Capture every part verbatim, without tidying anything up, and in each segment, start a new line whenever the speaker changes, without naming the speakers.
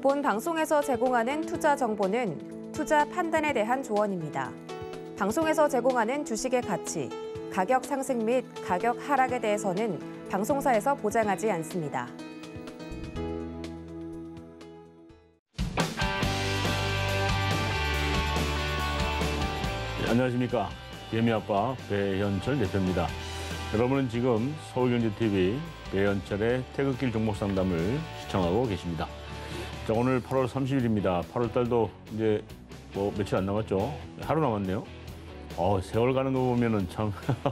본 방송에서 제공하는 투자 정보는 투자 판단에 대한 조언입니다. 방송에서 제공하는 주식의 가치, 가격 상승 및 가격 하락에 대해서는 방송사에서 보장하지 않습니다.
네, 안녕하십니까. 개미아빠 배현철 대표입니다. 여러분은 지금 서울경제티비 배현철의 태극길 종목 상담을 시청하고 계십니다. 자, 오늘 팔월 삼십일입니다. 팔월 달도 이제 뭐 며칠 안 남았죠. 하루 남았네요. 어, 세월 가는 거 보면은 참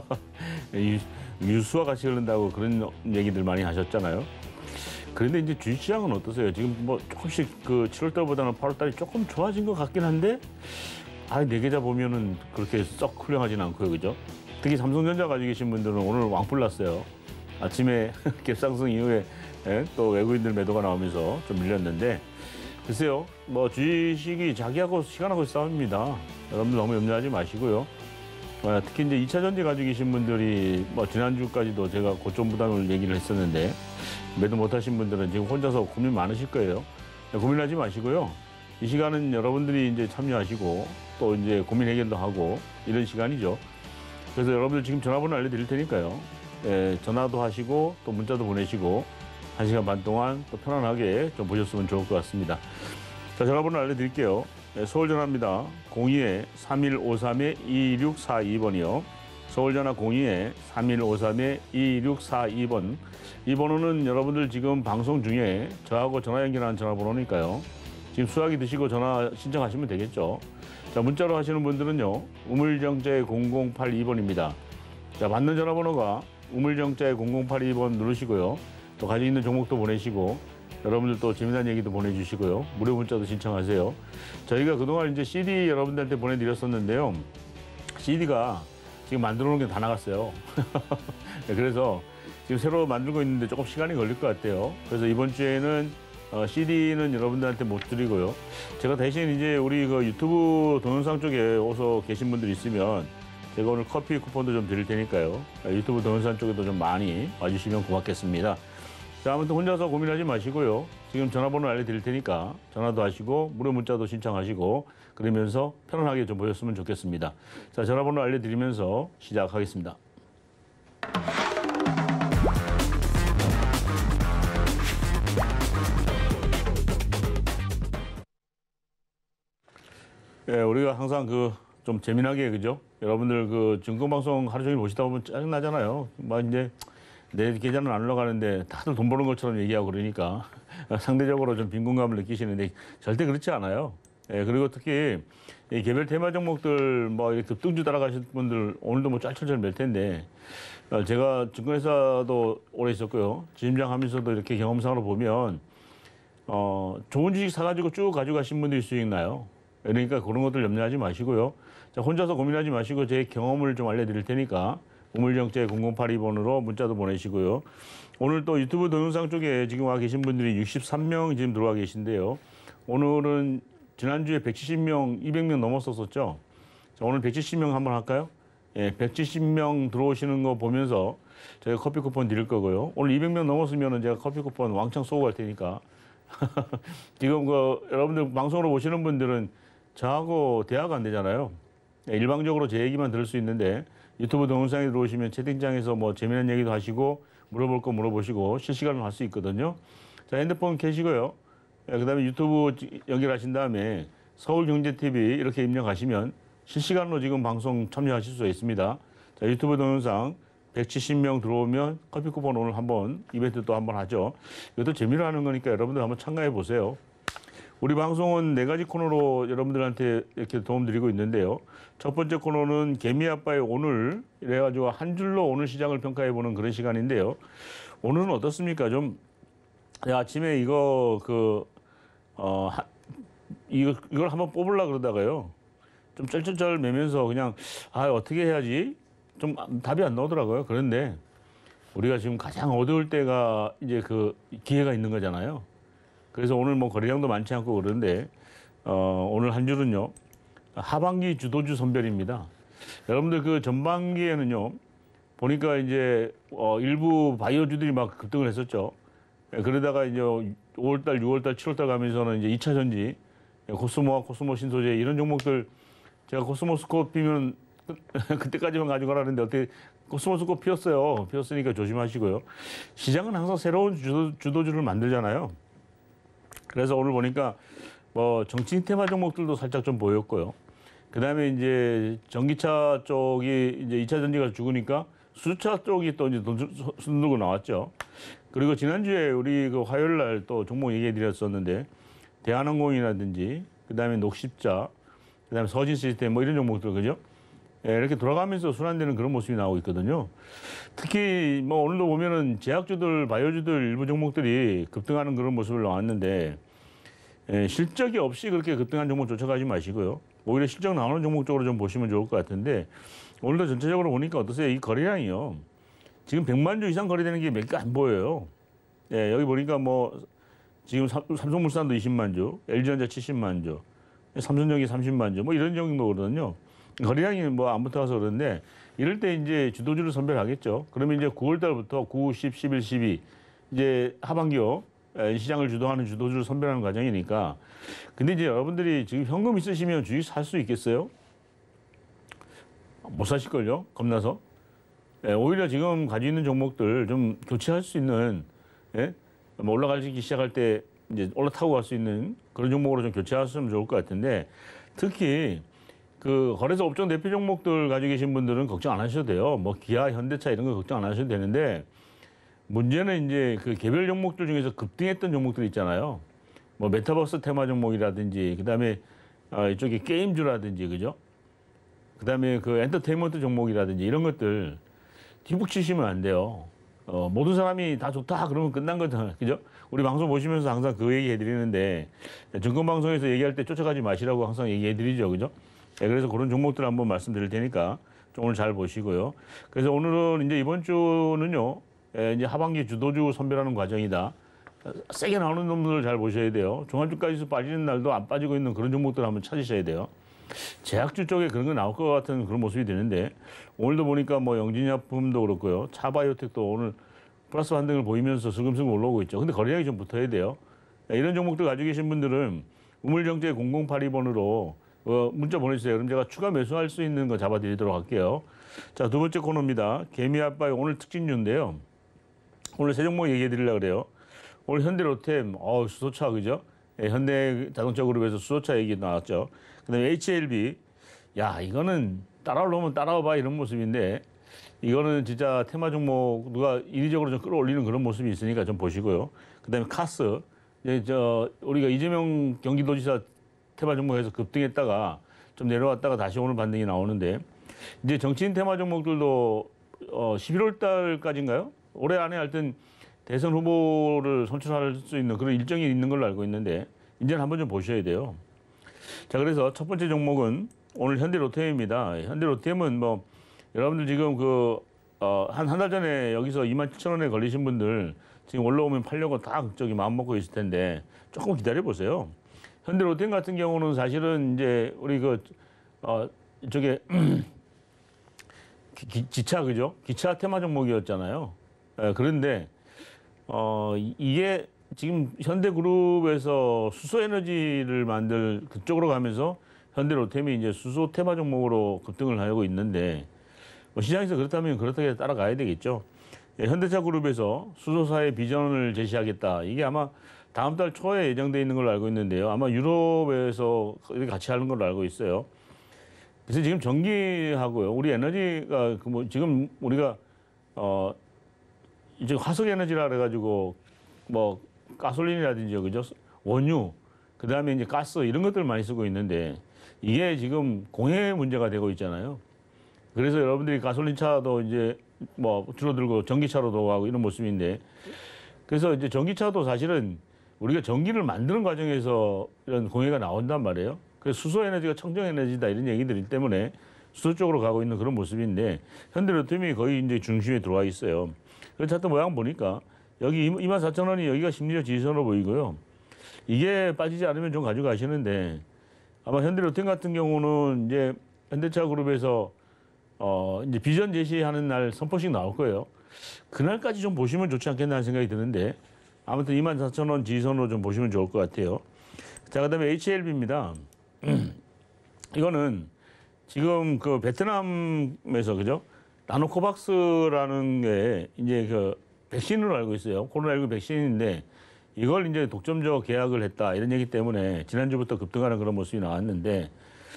유수와 같이 흐른다고 그런 얘기들 많이 하셨잖아요. 그런데 이제 주식시장은 어떠세요? 지금 뭐 조금씩 그 칠월 달보다는 팔월 달이 조금 좋아진 것 같긴 한데, 아, 내 계좌 보면은 그렇게 썩 훌륭하진 않고요, 그죠? 특히 삼성전자 가지고 계신 분들은 오늘 왕뿔 났어요. 아침에 갭상승 이후에 예, 또 외국인들 매도가 나오면서 좀 밀렸는데, 글쎄요, 뭐 주식이 자기하고 시간하고 싸웁니다. 여러분들 너무 염려하지 마시고요. 어, 특히 이제 이 차 전지 가지고 계신 분들이 뭐 지난주까지도 제가 고점 부담을 얘기를 했었는데, 매도 못하신 분들은 지금 혼자서 고민 많으실 거예요. 고민하지 마시고요. 이 시간은 여러분들이 이제 참여하시고 또 이제 고민 해결도 하고 이런 시간이죠. 그래서 여러분들 지금 전화번호 알려드릴 테니까요. 예, 전화도 하시고 또 문자도 보내시고 한 시간 반 동안 또 편안하게 좀 보셨으면 좋을 것 같습니다. 자, 전화번호 알려드릴게요. 예, 서울 전화입니다. 공이 삼일오삼 이육사이 번이요. 서울 전화 공이 삼일오삼 이육사이 번. 이 번호는 여러분들 지금 방송 중에 저하고 전화 연결하는 전화번호니까요. 지금 수화기 드시고 전화 신청하시면 되겠죠. 자, 문자로 하시는 분들은요. 우물정자의 공공팔이 번입니다. 자, 받는 전화번호가 우물정자의 공공팔이 번 누르시고요. 또 가지고 있는 종목도 보내시고 여러분들 또 재미난 얘기도 보내주시고요. 무료 문자도 신청하세요. 저희가 그동안 이제 씨디 여러분들한테 보내드렸었는데요. 씨디가 지금 만들어 놓은 게 다 나갔어요. 그래서 지금 새로 만들고 있는데 조금 시간이 걸릴 것 같아요. 그래서 이번 주에는 어, 씨디는 여러분들한테 못 드리고요. 제가 대신 이제 우리 그 유튜브 동영상 쪽에 오서 계신 분들 있으면 제가 오늘 커피 쿠폰도 좀 드릴 테니까요. 유튜브 동영상 쪽에도 좀 많이 와주시면 고맙겠습니다. 자, 아무튼 혼자서 고민하지 마시고요. 지금 전화번호 알려드릴 테니까 전화도 하시고 무료 문자도 신청하시고 그러면서 편안하게 좀 보셨으면 좋겠습니다. 자, 전화번호 알려드리면서 시작하겠습니다. 예, 우리가 항상 그 좀 재미나게, 그죠? 여러분들 그 증권방송 하루 종일 보시다 보면 짜증나잖아요. 막 이제 내 계좌는 안 올라가는데 다들 돈 버는 것처럼 얘기하고 그러니까 상대적으로 좀 빈곤감을 느끼시는데 절대 그렇지 않아요. 예, 그리고 특히 이 개별 테마 종목들 뭐 이렇게 급등주 따라가신 분들 오늘도 뭐 짤짤짤 맬 텐데, 제가 증권회사도 오래 있었고요. 지점장 하면서도 이렇게 경험상으로 보면 어, 좋은 주식 사가지고 쭉 가지고 가신 분들이 수익 나요. 그러니까 그런 것들 염려하지 마시고요. 자, 혼자서 고민하지 마시고 제 경험을 좀 알려드릴 테니까 우물정자의 공공팔이 번으로 문자도 보내시고요. 오늘 또 유튜브 동영상 쪽에 지금 와 계신 분들이 육십삼 명 지금 들어와 계신데요. 오늘은 지난주에 백칠십 명, 이백 명 넘었었죠. 자, 오늘 백칠십 명 한번 할까요? 예, 백칠십 명 들어오시는 거 보면서 제가 커피 쿠폰 드릴 거고요. 오늘 이백 명 넘었으면 제가 커피 쿠폰 왕창 쏘고 갈 테니까. 지금 그 여러분들 방송으로 보시는 분들은 저하고 대화가 안 되잖아요. 일방적으로 제 얘기만 들을 수 있는데 유튜브 동영상에 들어오시면 채팅창에서 뭐 재미난 얘기도 하시고 물어볼 거 물어보시고 실시간으로 할 수 있거든요. 자, 핸드폰 켜시고요. 그 다음에 유튜브 연결하신 다음에 서울경제티비 이렇게 입력하시면 실시간으로 지금 방송 참여하실 수가 있습니다. 자, 유튜브 동영상 백칠십 명 들어오면 커피 쿠폰 오늘 한번 이벤트 또 한번 하죠. 이것도 재미로 하는 거니까 여러분들 한번 참가해 보세요. 우리 방송은 네 가지 코너로 여러분들한테 이렇게 도움 드리고 있는데요. 첫 번째 코너는 개미아빠의 오늘, 이래가지고 한 줄로 오늘 시장을 평가해 보는 그런 시간인데요. 오늘은 어떻습니까? 좀 아침에 이거 그 어 하, 이거 이걸 한번 뽑으려 그러다가요. 좀 쩔쩔쩔 매면서 그냥 아 어떻게 해야지? 좀 답이 안 나오더라고요. 그런데 우리가 지금 가장 어두울 때가 이제 그 기회가 있는 거잖아요. 그래서 오늘 뭐 거래량도 많지 않고 그런데 어, 오늘 한 줄은요. 하반기 주도주 선별입니다. 여러분들 그 전반기에는요. 보니까 이제 어, 일부 바이오주들이 막 급등을 했었죠. 예, 그러다가 이제 오월달, 유월달, 칠월달 가면서는 이제 이 차 전지, 코스모와 코스모 신소재 이런 종목들 제가 코스모스코 피면 그때까지만 가져가라는데 어떻게 코스모스코 피었어요. 피었으니까 조심하시고요. 시장은 항상 새로운 주도, 주도주를 만들잖아요. 그래서 오늘 보니까 뭐 정치 테마 종목들도 살짝 좀 보였고요. 그다음에 이제 전기차 쪽이 이제 이 차 전지가 죽으니까 수소차 쪽이 또 이제 돈 순들고 나왔죠. 그리고 지난주에 우리 그 화요일 날 또 종목 얘기해 드렸었는데 대한항공이라든지 그다음에 녹십자, 그다음에 서진 시스템 뭐 이런 종목들 그죠? 예, 이렇게 돌아가면서 순환되는 그런 모습이 나오고 있거든요. 특히 뭐 오늘도 보면은 제약주들, 바이오주들 일부 종목들이 급등하는 그런 모습을 나왔는데 예, 실적이 없이 그렇게 급등한 종목 쫓아가지 마시고요. 오히려 실적 나오는 종목 쪽으로 좀 보시면 좋을 것 같은데 오늘도 전체적으로 보니까 어떠세요? 이 거래량이요. 지금 백만 주 이상 거래되는 게 몇 개 안 보여요. 예, 여기 보니까 뭐 지금 삼성물산도 이십만 주, 엘지전자 칠십만 주, 삼성전기 삼십만 주, 뭐 이런 정도거든요. 거래량이 뭐 안 붙어서 그런데 이럴 때 이제 주도주를 선별하겠죠. 그러면 이제 구월 달부터 구, 십, 십일, 십이 이제 하반기요. 시장을 주도하는 주도주를 선별하는 과정이니까. 근데 이제 여러분들이 지금 현금 있으시면 주식 살 수 있겠어요? 못 사실걸요? 겁나서. 예, 오히려 지금 가지고 있는 종목들 좀 교체할 수 있는, 예? 뭐 올라가기 시작할 때 이제 올라타고 갈 수 있는 그런 종목으로 좀 교체하시면 좋을 것 같은데 특히 그 거래소 업종 대표 종목들 가지고 계신 분들은 걱정 안 하셔도 돼요. 뭐 기아, 현대차 이런 거 걱정 안 하셔도 되는데 문제는 이제 그 개별 종목들 중에서 급등했던 종목들 있잖아요. 뭐 메타버스 테마 종목이라든지 그다음에 어, 이쪽에 게임주라든지 그죠? 그다음에 그 엔터테인먼트 종목이라든지 이런 것들 뒷북 치시면 안 돼요. 어, 모든 사람이 다 좋다 그러면 끝난 거잖아요. 그죠? 우리 방송 보시면서 항상 그 얘기 해드리는데 증권방송에서 얘기할 때 쫓아가지 마시라고 항상 얘기해드리죠. 그죠? 네, 그래서 그런 종목들 한번 말씀드릴 테니까 좀 오늘 잘 보시고요. 그래서 오늘은 이제 이번 주는요. 예, 이제 하반기 주도주 선별하는 과정이다. 세게 나오는 놈들을 잘 보셔야 돼요. 종합주가지수 빠지는 날도 안 빠지고 있는 그런 종목들 한번 찾으셔야 돼요. 제약주 쪽에 그런 거 나올 것 같은 그런 모습이 되는데 오늘도 보니까 뭐 영진약품도 그렇고요. 차바이오텍도 오늘 플러스 반등을 보이면서 슬금슬금 올라오고 있죠. 근데 거래량이 좀 붙어야 돼요. 이런 종목들 가지고 계신 분들은 우물정제 공공팔이 번으로 어, 문자 보내주세요. 그럼 제가 추가 매수할 수 있는 거 잡아드리도록 할게요. 자, 두 번째 코너입니다. 개미아빠의 오늘 특징주인데요. 오늘 세 종목 얘기해 드리려고 그래요. 오늘 현대로템, 어, 수소차, 그죠? 예, 현대자동차그룹에서 수소차 얘기 나왔죠. 그 다음에 에이치엘비, 야, 이거는 따라오려면 따라와봐 이런 모습인데, 이거는 진짜 테마 종목 누가 인위적으로 좀 끌어올리는 그런 모습이 있으니까 좀 보시고요. 그 다음에 카스, 이제 저, 우리가 이재명 경기도지사 테마 종목에서 급등했다가 좀 내려왔다가 다시 오늘 반등이 나오는데, 이제 정치인 테마 종목들도 어, 십일월 달까지인가요? 올해 안에 하여튼 대선 후보를 선출할 수 있는 그런 일정이 있는 걸로 알고 있는데 이제는 한번 좀 보셔야 돼요. 자, 그래서 첫 번째 종목은 오늘 현대로템입니다. 현대로템은 뭐 여러분들 지금 그 어, 한 한 달 전에 여기서 이만 칠천 원에 걸리신 분들 지금 올라오면 팔려고 다 저기 마음 먹고 있을 텐데 조금 기다려 보세요. 현대로템 같은 경우는 사실은 이제 우리 그 어, 저게 기, 기차 그죠? 기차 테마 종목이었잖아요. 예, 그런데 어, 이게 지금 현대그룹에서 수소에너지를 만들 그쪽으로 가면서 현대로템이 이제 수소 테마 종목으로 급등을 하고 있는데 뭐 시장에서 그렇다면 그렇게 따라가야 되겠죠. 예, 현대차그룹에서 수소사의 비전을 제시하겠다. 이게 아마 다음 달 초에 예정돼 있는 걸로 알고 있는데요. 아마 유럽에서 같이 하는 걸로 알고 있어요. 그래서 지금 전기하고요. 우리 에너지가 그 뭐 지금 우리가 어 이제 화석 에너지라 그래가지고 뭐 가솔린이라든지 그죠 원유 그 다음에 이제 가스 이런 것들 많이 쓰고 있는데 이게 지금 공해 문제가 되고 있잖아요. 그래서 여러분들이 가솔린 차도 이제 뭐 줄어들고 전기차로 도가고 이런 모습인데 그래서 이제 전기차도 사실은 우리가 전기를 만드는 과정에서 이런 공해가 나온단 말이에요. 그래서 수소 에너지가 청정 에너지다 이런 얘기들 때문에 수소 쪽으로 가고 있는 그런 모습인데 현대로템이 거의 이제 중심에 들어와 있어요. 그래서 하여튼 모양 보니까 여기 이만 사천 원이 여기가 심리적 지지선으로 보이고요. 이게 빠지지 않으면 좀 가져가시는데 아마 현대로템 같은 경우는 이제 현대차 그룹에서 어 이제 비전 제시하는 날 선포식 나올 거예요. 그날까지 좀 보시면 좋지 않겠나 하는 생각이 드는데 아무튼 이만 사천 원 지지선으로 좀 보시면 좋을 것 같아요. 자, 그다음에 에이치엘비입니다. 이거는 지금 그 베트남에서 그죠? 나노코박스라는 게 이제 그 백신으로 알고 있어요. 코로나십구 백신인데 이걸 이제 독점적 계약을 했다 이런 얘기 때문에 지난주부터 급등하는 그런 모습이 나왔는데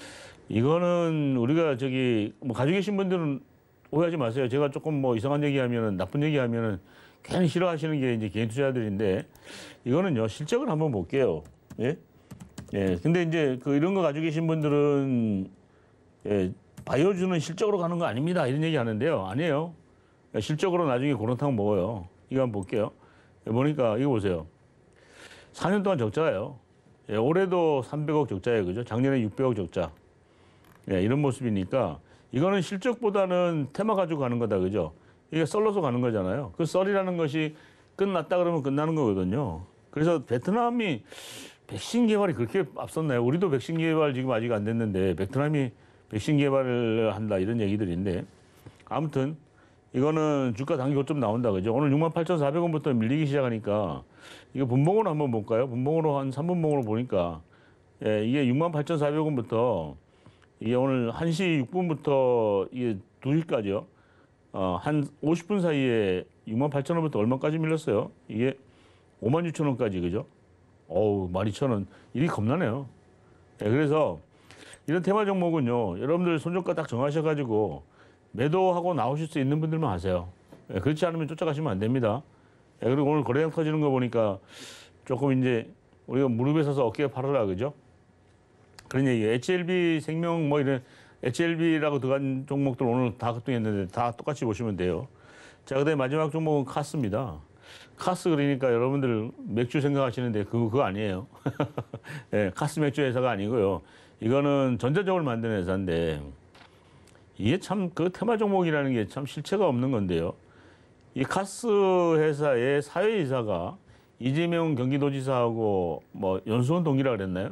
이거는 우리가 저기 뭐 가지고 계신 분들은 오해하지 마세요. 제가 조금 뭐 이상한 얘기하면은 나쁜 얘기하면은 괜히 싫어하시는 게 이제 개인 투자들인데 이거는요 실적을 한번 볼게요. 예? 예. 근데 이제 그 이런 거 가지고 계신 분들은 예, 바이오주는 실적으로 가는 거 아닙니다. 이런 얘기 하는데요. 아니에요. 실적으로 나중에 고론탕 먹어요. 이거 한번 볼게요. 예, 보니까 이거 보세요. 사 년 동안 적자예요. 예, 올해도 삼백억 적자예요. 그죠? 작년에 육백억 적자. 예, 이런 모습이니까 이거는 실적보다는 테마 가지고 가는 거다. 그죠? 이게 썰러서 가는 거잖아요. 그 썰이라는 것이 끝났다 그러면 끝나는 거거든요. 그래서 베트남이 백신 개발이 그렇게 앞섰나요? 우리도 백신 개발 지금 아직 안 됐는데 베트남이 백신 개발을 한다 이런 얘기들인데 아무튼 이거는 주가 단기 고점 나온다 그죠? 오늘 육만 팔천사백 원부터 밀리기 시작하니까 이거 분봉으로 한번 볼까요? 분봉으로 한 삼 분봉으로 보니까 예, 이게 육만 팔천사백 원부터 이게 오늘 한 시 육 분부터 이게 두 시까지요. 어, 한 오십 분 사이에 육만 팔천 원부터 얼마까지 밀렸어요? 이게 오만 육천 원까지 그죠? 어우, 만 이천 원. 일이 겁나네요. 예, 그래서 이런 테마 종목은요, 여러분들 손절가 딱 정하셔가지고 매도하고 나오실 수 있는 분들만 하세요. 예, 그렇지 않으면 쫓아가시면 안 됩니다. 예, 그리고 오늘 거래량 터지는 거 보니까 조금 이제 우리가 무릎에 서서 어깨에 팔아라, 그죠? 그런 얘기예요. 에이치엘비 생명 뭐 이런 에이치엘비라고 들어간 종목들 오늘 다 급등했는데 다 똑같이 보시면 돼요. 자, 그다음에 마지막 종목은 카스입니다. 카스 그러니까 여러분들 맥주 생각하시는데 그거, 그거 아니에요. 네, 카스 맥주 회사가 아니고요. 이거는 전자적으로 만드는 회사인데 이게 참 그 테마 종목이라는 게 참 실체가 없는 건데요. 이 카스 회사의 사회이사가 이재명 경기도지사하고 뭐 연수원 동기라 그랬나요?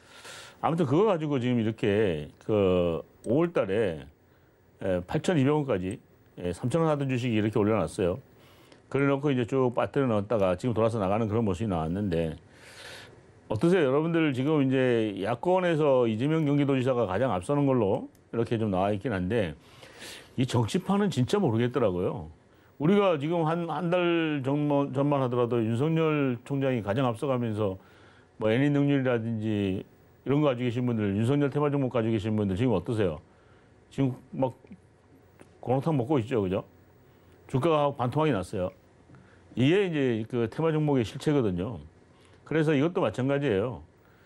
아무튼 그거 가지고 지금 이렇게 그 오월 달에 팔천이백 원까지 삼천 원 하던 주식이 이렇게 올려놨어요. 그래 놓고 이제 쭉 빠뜨려 넣었다가 지금 돌아서 나가는 그런 모습이 나왔는데 어떠세요? 여러분들 지금 이제 야권에서 이재명 경기도지사가 가장 앞서는 걸로 이렇게 좀 나와 있긴 한데 이 정치판은 진짜 모르겠더라고요. 우리가 지금 한 한 달 전만 하더라도 윤석열 총장이 가장 앞서가면서 뭐 애니 능률이라든지 이런 거 가지고 계신 분들, 윤석열 테마 종목 가지고 계신 분들 지금 어떠세요? 지금 막 고렁탕 먹고 있죠, 그죠? 주가가 반토막이 났어요. 이게 이제 그 테마 종목의 실체거든요. 그래서 이것도 마찬가지예요.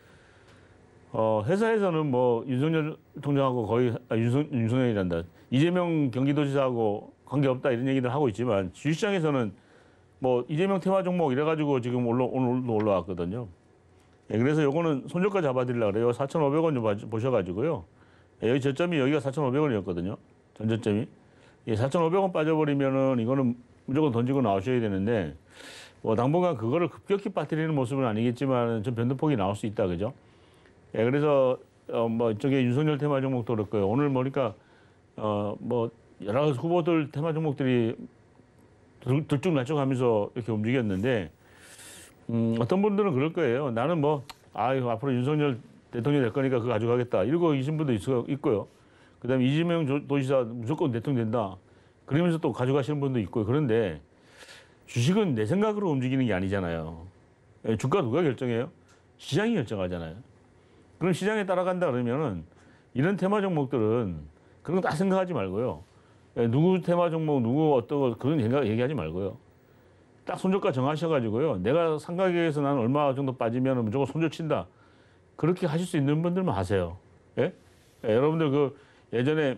어, 회사에서는 뭐 윤석열 총장하고 거의 아, 윤석, 윤석열이란다. 이재명 경기도지사하고 관계없다 이런 얘기들 하고 있지만 주식시장에서는 뭐 이재명 테마 종목 이래가지고 지금 올라, 오늘도 올라왔거든요. 예, 그래서 요거는 손절가 잡아드리려고 그래요. 사천오백 원 좀 보셔가지고요. 예, 여기 저점이 여기가 사천오백 원이었거든요. 전저점이. 예, 사천오백 원 빠져버리면은 이거는 무조건 던지고 나오셔야 되는데 뭐 당분간 그거를 급격히 빠뜨리는 모습은 아니겠지만 좀 변동폭이 나올 수 있다, 그죠? 예, 그래서 어, 뭐 이쪽에 윤석열 테마 종목도 그렇고요. 오늘 보니까 어, 뭐 여러 가지 후보들 테마 종목들이 들, 들쭉날쭉하면서 이렇게 움직였는데 음, 어떤 분들은 그럴 거예요. 나는 뭐 아유 앞으로 윤석열 대통령 될 거니까 그거 가져가겠다 이러고 계신 분도 있, 있고요. 그다음에 이재명 도지사 무조건 대통령 된다. 그러면서 또 가져가시는 분도 있고요. 그런데 주식은 내 생각으로 움직이는 게 아니잖아요. 주가 누가 결정해요? 시장이 결정하잖아요. 그럼 시장에 따라간다 그러면은 이런 테마 종목들은 그런 거 다 생각하지 말고요. 누구 테마 종목, 누구 어떤 거 그런 생각 얘기하지 말고요. 딱 손절가 정하셔가지고요. 내가 상가격에서 나는 얼마 정도 빠지면 무조건 손절 친다. 그렇게 하실 수 있는 분들만 하세요. 예? 예, 여러분들 그 예전에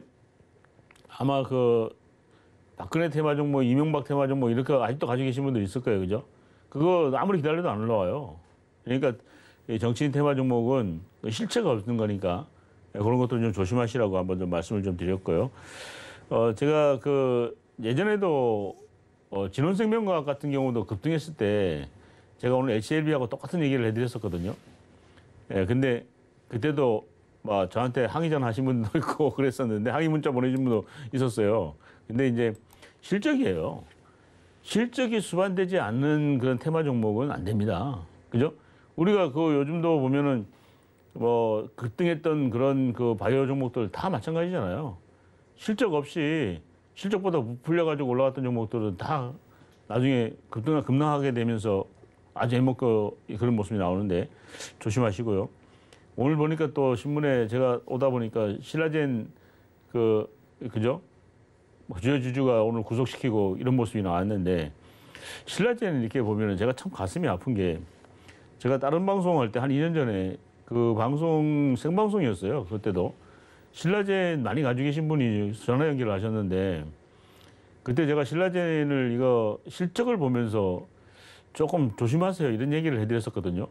아마 그 박근혜 테마 종목, 이명박 테마 종목 이렇게 아직도 가지고 계신 분들 있을 거예요. 그죠? 그거 아무리 기다려도 안 올라와요. 그러니까 정치인 테마 종목은 실체가 없는 거니까 그런 것들 좀 조심하시라고 한번 좀 말씀을 좀 드렸고요. 어, 제가 그 예전에도 어, 진원생명과학 같은 경우도 급등했을 때 제가 오늘 에이치엘비하고 똑같은 얘기를 해드렸었거든요. 예, 근데 그때도 뭐 저한테 항의전 하신 분도 있고 그랬었는데 항의 문자 보내준 분도 있었어요. 근데 이제 실적이에요. 실적이 수반되지 않는 그런 테마 종목은 안 됩니다. 그죠? 우리가 그 요즘도 보면은 뭐 급등했던 그런 그 바이오 종목들 다 마찬가지잖아요. 실적 없이 실적보다 부풀려 가지고 올라갔던 종목들은 다 나중에 급등 급락하게 되면서 아주 해먹고 그런 모습이 나오는데 조심하시고요. 오늘 보니까 또 신문에 제가 오다 보니까 신라젠 그 그죠? 주요 주주가 오늘 구속시키고 이런 모습이 나왔는데 신라젠 이렇게 보면은 제가 참 가슴이 아픈 게 제가 다른 방송할 때 한 이 년 전에 그 방송 생방송이었어요. 그때도 신라젠 많이 가지고 계신 분이 전화 연결을 하셨는데 그때 제가 신라젠을 이거 실적을 보면서 조금 조심하세요 이런 얘기를 해드렸었거든요.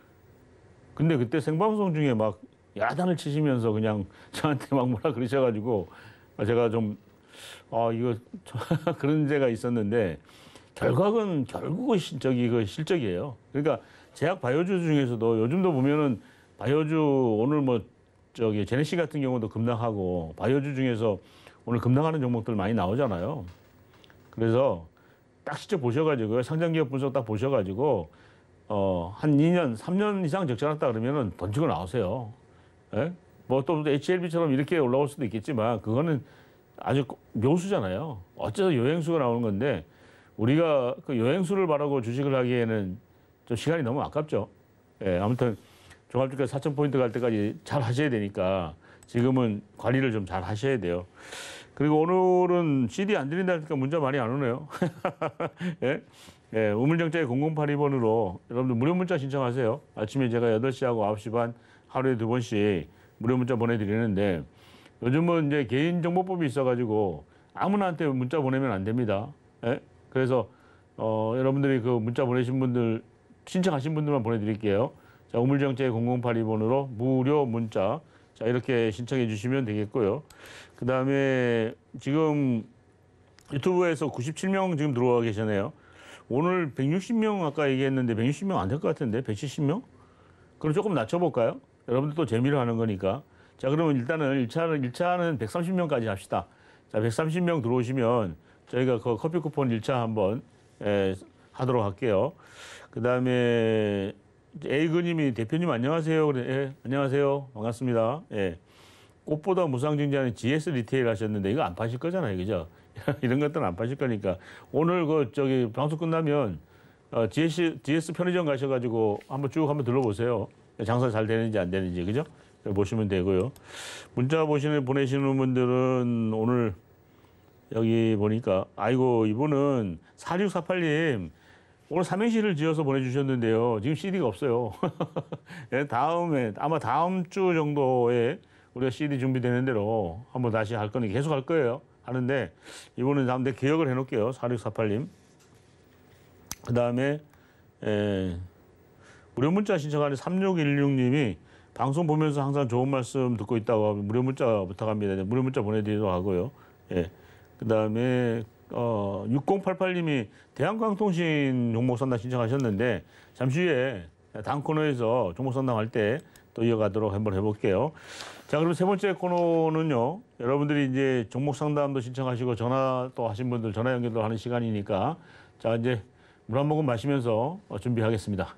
근데 그때 생방송 중에 막 야단을 치시면서 그냥 저한테 막 뭐라 그러셔가지고 제가 좀 아 이거 그런 데가 있었는데 결과는 결국은 저기 그 실적이에요. 그러니까 제약 바이오주 중에서도 요즘도 보면은 바이오주 오늘 뭐 저기 제네시 같은 경우도 급락하고 바이오주 중에서 오늘 급락하는 종목들 많이 나오잖아요. 그래서 딱 직접 보셔가지고 상장기업 분석 딱 보셔가지고 어 한 이 년, 삼 년 이상 적절했다 그러면은 던지고 나오세요. 예? 뭐 또 에이치엘비처럼 이렇게 올라올 수도 있겠지만 그거는 아주 묘수잖아요. 어째서 요행수가 나오는 건데 우리가 그 요행수를 바라고 주식을 하기에는 좀 시간이 너무 아깝죠. 예, 아무튼 종합주가 사천 포인트 갈 때까지 잘 하셔야 되니까 지금은 관리를 좀 잘 하셔야 돼요. 그리고 오늘은 씨디 안 드린다니까 문자 많이 안 오네요. 예? 예, 우물정자의 공공팔이 번으로 여러분들 무료 문자 신청하세요. 아침에 제가 여덟 시하고 아홉 시 반 하루에 두 번씩 무료 문자 보내드리는데 요즘은 이제 개인정보법이 있어가지고 아무나한테 문자 보내면 안 됩니다. 예? 그래서 어, 여러분들이 그 문자 보내신 분들 신청하신 분들만 보내드릴게요. 자, 우물정자의 공공팔이 번으로 무료 문자 자 이렇게 신청해 주시면 되겠고요. 그 다음에 지금 유튜브에서 구십칠 명 지금 들어와 계시네요. 오늘 백육십 명 아까 얘기했는데 백육십 명 안 될 것 같은데 백칠십 명? 그럼 조금 낮춰볼까요? 여러분들 또 재미로 하는 거니까. 자, 그러면 일단은 일 차는, 일 차는 백삼십 명까지 합시다. 자, 백삼십 명 들어오시면 저희가 그 커피 쿠폰 일 차 한번 에, 하도록 할게요. 그 다음에 에이그님이 대표님 안녕하세요. 그래, 예, 안녕하세요. 반갑습니다. 예. 꽃보다 무상증자는 지에스 리테일 하셨는데 이거 안 파실 거잖아요. 그죠? 이런 것들은 안 파실 거니까. 오늘 그 저기 방송 끝나면 어, 지에스, 지에스 편의점 가셔가지고 한번 쭉 한번 둘러보세요. 장사 잘 되는지 안 되는지. 그죠? 보시면 되고요. 문자 보시는, 보내시는 분들은 오늘 여기 보니까 아이고 이분은 사육사팔 님 오늘 삼행시를 지어서 보내주셨는데요. 지금 씨디가 없어요. 네, 다음에 아마 다음 주 정도에 우리가 씨디 준비되는 대로 한번 다시 할 거니까 계속 할 거예요. 하는데 이분은 다음 내 기억을 해놓을게요. 사육사팔 님. 그 다음에 무료 문자 신청하는 삼육일육 님이 방송 보면서 항상 좋은 말씀 듣고 있다고 하면 무료 문자 부탁합니다. 무료 문자 보내드리도록 하고요. 예. 그 다음에 어, 육공팔팔 님이 대한광통신 종목 상담 신청하셨는데 잠시 후에 다음 코너에서 종목 상담할 때 또 이어가도록 한번 해볼게요. 자, 그럼 세 번째 코너는요. 여러분들이 이제 종목 상담도 신청하시고 전화 또 하신 분들 전화 연결도 하는 시간이니까 자, 이제 물 한 모금 마시면서 준비하겠습니다.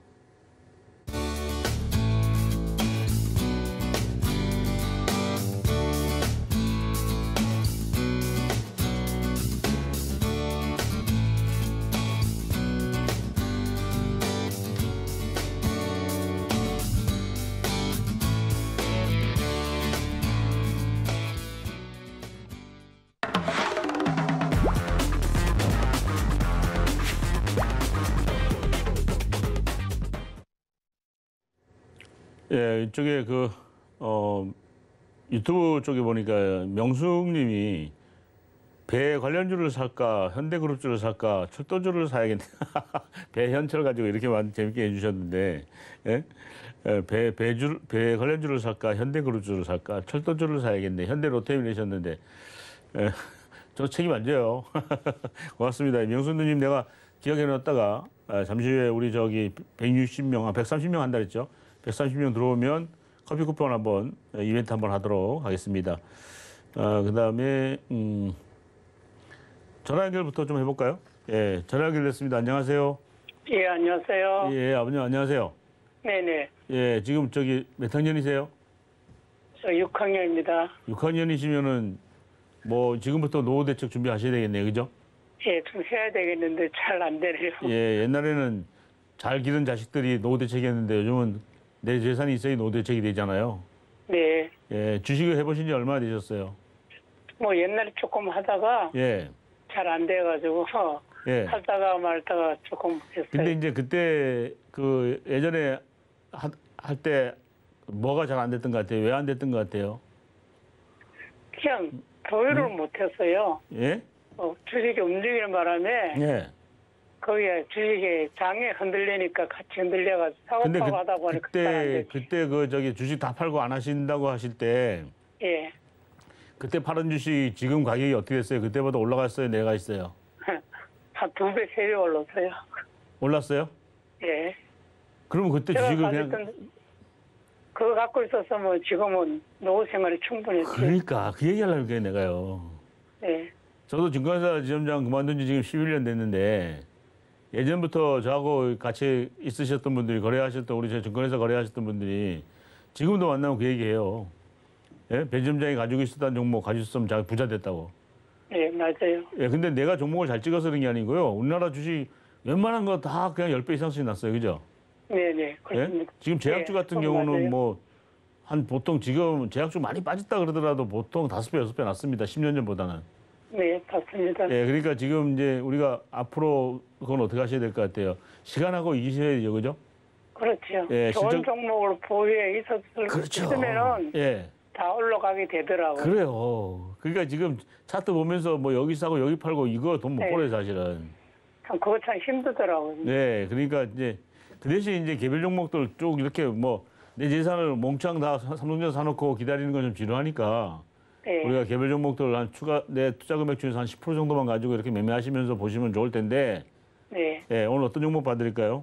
예, 이쪽에 그, 어, 유튜브 쪽에 보니까 명숙님이 배 관련주를 살까, 현대그룹주를 살까, 철도주를 사야겠네. 배 현철 가지고 이렇게 많이 재밌게 해주셨는데, 예? 예, 배, 배주, 배 관련주를 살까, 현대그룹주를 살까, 철도주를 사야겠네. 현대 로템이 내셨는데, 예, 저 책임 안 져요. 고맙습니다. 명숙 누님 내가 기억해 놨다가, 아, 잠시 후에 우리 저기 백육십 명, 아, 백삼십 명 한다 그랬죠. 백삼십 명 들어오면 커피 쿠폰 한번 이벤트 한번 하도록 하겠습니다. 어, 그 다음에 음, 전화 연결부터 좀 해볼까요? 예, 전화 연결됐습니다. 안녕하세요.
예, 안녕하세요.
예, 아버님 안녕하세요.
네네.
예, 지금 저기 몇 학년이세요?
저 육 학년입니다.
육 학년이시면은 뭐 지금부터 노후 대책 준비하셔야 되겠네요, 그죠?
예, 좀 해야 되겠는데 잘 안 되네요.
예, 옛날에는 잘 기른 자식들이 노후 대책이었는데 요즘은 내 재산이 있어야 노후 대책이 되잖아요.
네.
예, 주식을 해보신 지 얼마나 되셨어요?
뭐 옛날에 조금 하다가
예,
잘 안 돼가지고
예.
하다가 말다가 조금 했어요.
근데 이제 그때 그 예전에 할 때 뭐가 잘 안 됐던 것 같아요? 왜 안 됐던 것 같아요?
그냥 교육을
음?
못했어요.
예?
어, 주식이 움직이는 바람에
예.
거기에 주식이 장에 흔들리니까 같이 흔들려가지고
근데
사고파고
그,
하다 보니까 잘안
그때
됐지.
그때 그 저기 주식 다 팔고 안 하신다고 하실 때
예.
그때 팔은 주식 지금 가격이 어떻게 됐어요? 그때보다 올라갔어요? 내가 있어요?
한 두 배, 세 배 올랐어요.
올랐어요?
예.
그러면 그때
제가
주식을 그냥
가졌던 그거 갖고 있었으면 지금은 노후 생활이 충분했지.
그러니까 그 얘기 하려고 그래 내가요.
네.
저도 증권회사 지점장 그만둔 지 지금 십일 년 됐는데 예전부터 저하고 같이 있으셨던 분들이 거래하셨던 우리 저 증권회사 거래하셨던 분들이 지금도 만나면 그 얘기해요. 예? 배 지점장이 가지고 있었던 종목 가지고 있으면 자기 부자 됐다고.
네, 맞아요.
예, 근데 내가 종목을 잘 찍어서 그런 게 아니고요. 우리나라 주식 웬만한 거 다 그냥 십 배 이상씩 났어요. 그죠?
네, 네,
예?
그렇습니다.
지금 제약주
네,
같은
그건
경우는
맞아요.
뭐 한 보통 지금 제약주 많이 빠졌다 그러더라도 보통 다섯 배, 여섯 배 났습니다. 십 년 전보다는.
네, 맞습니다.
예, 그러니까 지금 이제 우리가 앞으로 그건 어떻게 하셔야 될 것 같아요. 시간하고 이기셔야 되죠, 그죠?
그렇죠.
예,
좋은
실적-
종목을 보유해 있었을
그렇죠.
있으면은
예,
다 올라가게 되더라고요.
그래요. 그러니까 지금 차트 보면서 뭐 여기 사고 여기 팔고 이거 돈 못
네.
벌어요, 사실은.
참 그거 참 힘들더라고요.
네, 그러니까 이제 그 대신 이제 개별 종목들 쭉 이렇게 뭐 내 재산을 몽창 다 삼성전자 사놓고 기다리는 건 좀 지루하니까
네,
우리가 개별 종목들 한 추가 내 투자 금액 중에서 한 십 퍼센트 정도만 가지고 이렇게 매매하시면서 보시면 좋을 텐데,
네.
예, 오늘 어떤 종목 봐드릴까요?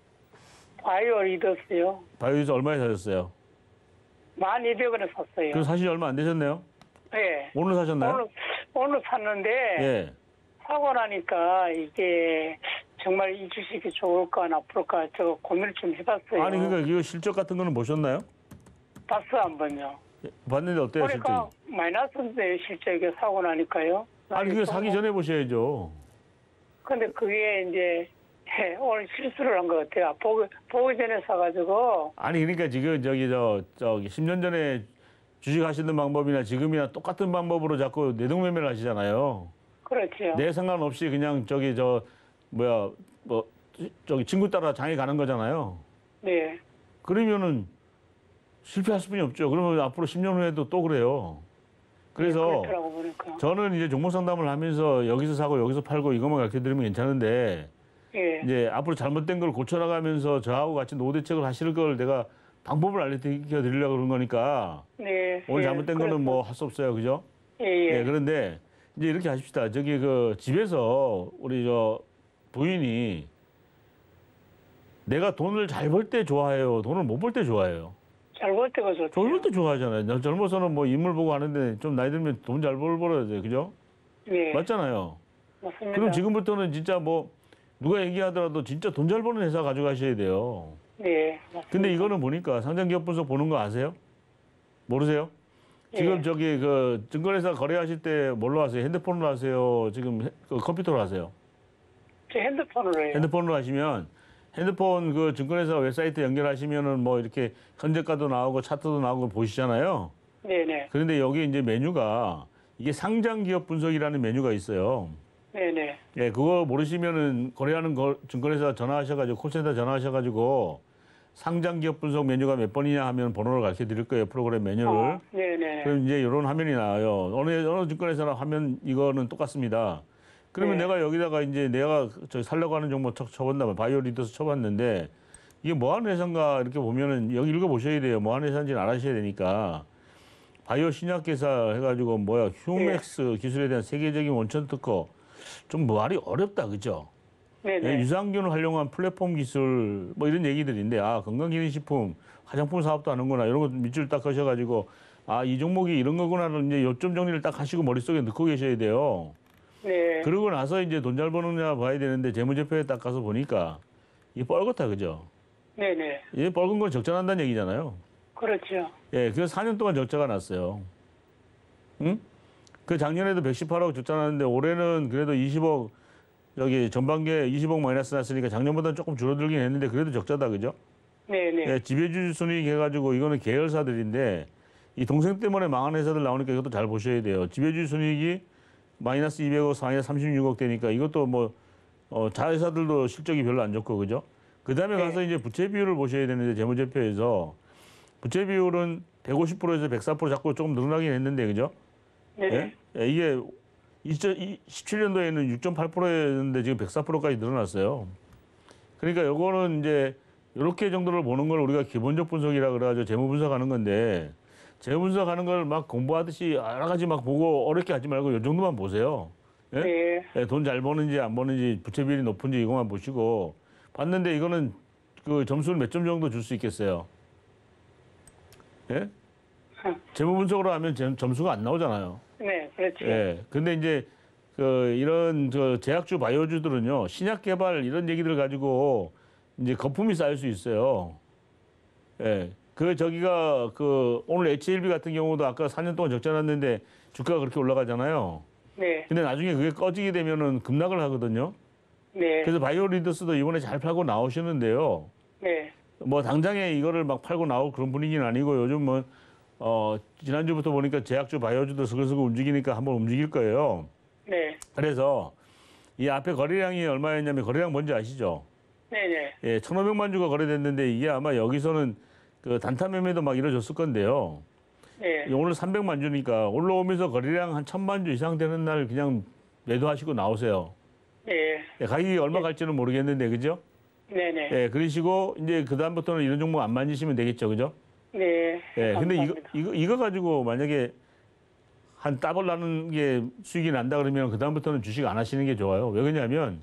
바이오 리더스요.
바이오에서 얼마에 사셨어요?
만 이백 원에 샀어요.
그 사실 얼마 안 되셨네요?
네.
오늘 사셨나요?
오늘 오늘 샀는데
예.
사고 나니까 이게 정말 이 주식이 좋을까 나쁠까 저 고민을 좀 해봤어요.
아니 그러니까 이거 실적 같은 거는 보셨나요?
봤어 한번요.
예, 봤는데 어때요
그러니까
실적이?
마이너스인데 실적이 사고 나니까요.
아니 그거 사기 전에 보셔야죠.
근데 그게 이제 예, 오늘 실수를 한 것 같아요. 보기, 보기 전에 사가지고
아니 그러니까 지금 저기 저 저기 십 년 전에 주식 하시는 방법이나 지금이나 똑같은 방법으로 자꾸 내동매매를 하시잖아요.
그렇죠.
내 상관없이 그냥 저기 저 뭐야 뭐 저기 친구 따라 장에 가는 거잖아요.
네.
그러면은 실패할 수뿐이 없죠. 그러면 앞으로 십 년 후에도 또 그래요. 그래서
네, 그렇더라고 보니까.
저는 이제 종목 상담을 하면서 여기서 사고 여기서 팔고 이것만 가르쳐 드리면 괜찮은데
예.
이제 앞으로 잘못된 걸 고쳐나가면서 저하고 같이 노후 대책을 하실 걸 내가 방법을 알려드려 드리려고 그런 거니까
네.
오늘
예,
잘못된
그래서-
거는 뭐 할 수 없어요. 그죠?
예, 예.
예, 그런데 이제 이렇게 하십시다. 저기 그 집에서 우리 저 부인이 내가 돈을 잘 벌 때 좋아해요. 돈을 못 벌 때 좋아해요.
잘 볼 때가 좋죠.
젊을 때 좋아하잖아요. 나 젊어서는 뭐 인물 보고 하는데 좀 나이 들면 돈 잘 벌어야 돼. 그죠?
예.
맞잖아요.
맞습니다.
그럼 지금부터는 진짜 뭐 누가 얘기하더라도 진짜 돈 잘 버는 회사 가져가셔야 돼요.
네. 맞습니다.
근데 이거는 보니까 상장기업 분석 보는 거 아세요? 모르세요? 지금
예.
저기 그 증권회사 거래하실 때 뭘로 하세요? 핸드폰으로 하세요? 지금 헤- 그 컴퓨터로 하세요?
저 핸드폰으로 해요.
핸드폰으로 하시면 핸드폰 그 증권회사 웹사이트 연결하시면은 뭐 이렇게 현재가도 나오고 차트도 나오고 보시잖아요.
네네.
그런데 여기 이제 메뉴가 이게 상장기업 분석이라는 메뉴가 있어요.
네네.
예, 그거 모르시면은 거래하는 거, 증권회사 전화하셔가지고 콜센터 전화하셔가지고 상장기업 분석 메뉴가 몇 번이냐 하면 번호를 가르쳐 드릴 거예요. 프로그램 메뉴를.
어, 네네.
그럼 이제 이런 화면이 나와요. 어느 어느 증권회사나 화면 이거는 똑같습니다. 그러면
네.
내가 여기다가 이제 내가 저 살려고 하는 종목 쳐, 쳐본다면 바이오 리더스 쳐봤는데 이게 뭐 하는 회사인가 이렇게 보면은 여기 읽어 보셔야 돼요. 뭐 하는 회사인지는 알아셔야 되니까. 바이오 신약회사 해가지고 뭐야 휴맥스 기술에 대한 세계적인 원천 특허 좀 말이 어렵다 그죠? 예,
네네.
유산균을 활용한 플랫폼 기술 뭐 이런 얘기들인데 아 건강기능식품 화장품 사업도 하는구나 이런 거 밑줄 딱 하셔가지고 아 이 종목이 이런 거구나를 이제 요점 정리를 딱 하시고 머릿속에 넣고 계셔야 돼요.
네.
그러고 나서 이제 돈 잘 버느냐 봐야 되는데 재무제표에 딱 가서 보니까 이게 뻘겋다, 그죠?
네네.
이게 뻘건 건 적자 난다는 얘기잖아요.
그렇죠.
예, 그래서 사 년 동안 적자가 났어요. 응? 그 작년에도 백십팔억 적자 났는데 올해는 그래도 이십억, 여기 전반기에 이십억 마이너스 났으니까 작년보다는 조금 줄어들긴 했는데 그래도 적자다, 그죠?
네네.
예, 지배주 순이익 해가지고 이거는 계열사들인데 이 동생 때문에 망한 회사들 나오니까 이것도 잘 보셔야 돼요. 지배주 순이익이 마이너스 이백억, 마이너스 삼십육억 되니까 이것도 뭐 어, 자회사들도 실적이 별로 안 좋고, 그죠? 그 다음에
네.
가서 이제 부채 비율을 보셔야 되는데 재무제표에서 부채 비율은 백오십 퍼센트에서 백사 퍼센트 자꾸 조금 늘어나긴 했는데, 그죠?
네네.
예? 예, 이게 이천십칠 년도에는 육 점 팔 퍼센트였는데 지금 백사 퍼센트까지 늘어났어요. 그러니까 요거는 이제 이렇게 정도를 보는 걸 우리가 기본적 분석이라 그래가지고 재무 분석하는 건데 재무 분석하는 걸 막 공부하듯이 여러 가지 막 보고 어렵게 하지 말고 요 정도만 보세요. 예?
네.
예, 돈 잘 버는지 안 버는지 부채 비율이 높은지 이것만 보시고 봤는데 이거는 그 점수를 몇 점 정도 줄 수 있겠어요? 예? 재무 분석으로 하면 점- 점수가 안 나오잖아요.
네, 그렇죠.
예. 근데 이제 그 이런 저 제약주 바이오주들은요 신약 개발 이런 얘기들 가지고 이제 거품이 쌓일 수 있어요. 예. 그 저기가 그 오늘 에이치엘비 같은 경우도 아까 사 년 동안 적자 났는데 주가가 그렇게 올라가잖아요.
네.
근데 나중에 그게 꺼지게 되면은 급락을 하거든요.
네.
그래서 바이오리더스도 이번에 잘 팔고 나오시는데요.
네.
뭐 당장에 이거를 막 팔고 나오고 그런 분위기는 아니고 요즘 뭐 어, 지난주부터 보니까 제약주 바이오주도 슬슬슬 움직이니까 한번 움직일 거예요.
네.
그래서 이 앞에 거래량이 얼마였냐면 거래량 뭔지 아시죠?
네네.
예, 천오백만 주가 거래됐는데 이게 아마 여기서는 그 단타 매매도 막 이루어졌을 건데요.
네.
오늘 삼백만 주니까 올라오면서 거래량 한 천만 주 이상 되는 날 그냥 매도하시고 나오세요.
네.
예, 가격이 얼마 갈지는 모르겠는데 그죠?
네네.
예, 그러시고 이제 그 다음부터는 이런 종목 안 만지시면 되겠죠, 그죠?
네.
예, 근데 이거
감사합니다.
이거 이거 가지고 만약에 한 더블 나는 게 수익이 난다 그러면 그 다음부터는 주식 안 하시는 게 좋아요. 왜 그러냐면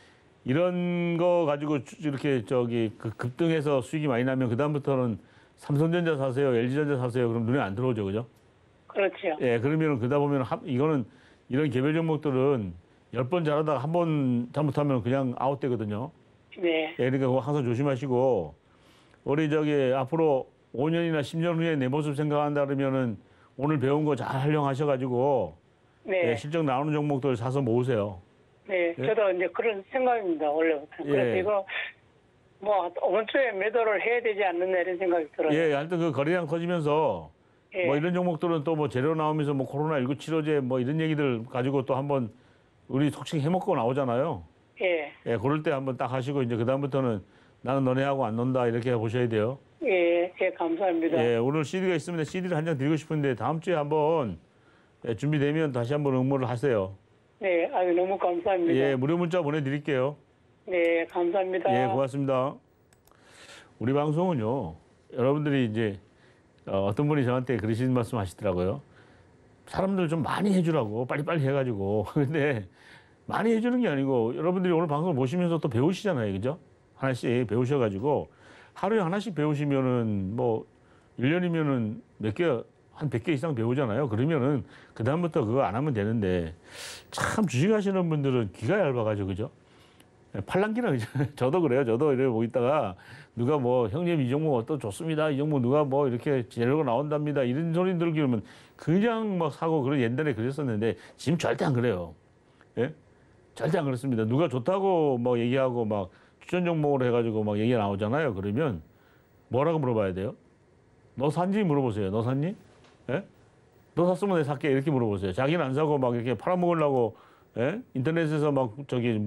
이런 거 가지고 주- 이렇게 저기 그 급등해서 수익이 많이 나면 그 다음부터는 삼성전자 사세요, 엘지전자 사세요. 그럼 눈에 안 들어오죠, 그죠?
그렇죠.
예, 그러면 그러다 보면 하- 이거는 이런 개별 종목들은 열 번 잘하다가 한 번 잘못하면 그냥 아웃되거든요.
네.
예, 그러니까 그거 항상 조심하시고 우리 저기 앞으로 오 년이나 십 년 후에 내 모습 생각한다 그러면은 오늘 배운 거 잘 활용하셔가지고
네.
예, 실적 나오는 종목들 사서 모으세요.
네.
예?
저도 이제 그런 생각입니다. 원래부터.
예.
그래서 이거 뭐 이번 주에 매도를 해야 되지 않느냐 이런 생각이 들어요.
예, 하여튼 그 거래량 커지면서
예.
뭐 이런 종목들은 또 뭐 재료 나오면서 뭐 코로나십구 치료제 뭐 이런 얘기들 가지고 또 한번 우리 속칭 해먹고 나오잖아요.
예.
예, 그럴 때 한번 딱 하시고 이제 그 다음부터는 나는 너네하고 안 논다 이렇게 보셔야 돼요.
예. 예. 감사합니다.
예, 오늘 씨디가 있으면 씨디를 한 장 드리고 싶은데 다음 주에 한번 예, 준비되면 다시 한번 응모를 하세요.
네. 아유 너무 감사합니다.
예, 무료 문자 보내드릴게요.
네. 감사합니다.
예, 고맙습니다. 우리 방송은요, 여러분들이 이제 어, 어떤 분이 저한테 그러시는 말씀 하시더라고요. 사람들 좀 많이 해주라고 빨리빨리 해가지고. 근데 많이 해주는 게 아니고 여러분들이 오늘 방송을 보시면서 또 배우시잖아요. 그죠? 하나씩 배우셔가지고 하루에 하나씩 배우시면은 뭐 일 년이면은 몇 개, 한 백 개 이상 배우잖아요. 그러면은 그다음부터 그거 안 하면 되는데 참 주식 하시는 분들은 귀가 얇아가지고, 그죠? 팔랑기라 그죠? 저도 그래요. 저도 이래 보고 있다가 누가 뭐 형님 이 종목 또 좋습니다. 이 종목 누가 뭐 이렇게 재료가 나온답니다. 이런 소리 들으면 그냥 막 사고 그런 옛날에 그랬었는데 지금 절대 안 그래요. 예? 절대 안 그렇습니다. 누가 좋다고 뭐 얘기하고 막 추천 종목으로 해가지고 막 얘기가 나오잖아요. 그러면 뭐라고 물어봐야 돼요? 너 산지 물어보세요. 너 샀니? 예? 너 샀으면 내 살게 이렇게 물어보세요. 자기는 안 사고 막 이렇게 팔아먹으려고 예? 인터넷에서 막 저기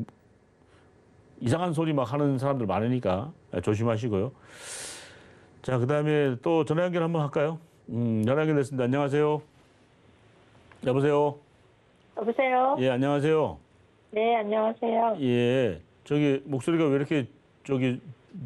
이상한 소리 막 하는 사람들 많으니까 조심하시고요. 자, 그 다음에 또 전화 연결 한번 할까요? 음, 전화 연결됐습니다. 안녕하세요. 여보세요.
여보세요?
예, 안녕하세요.
네, 안녕하세요.
예, 저기 목소리가 왜 이렇게 저기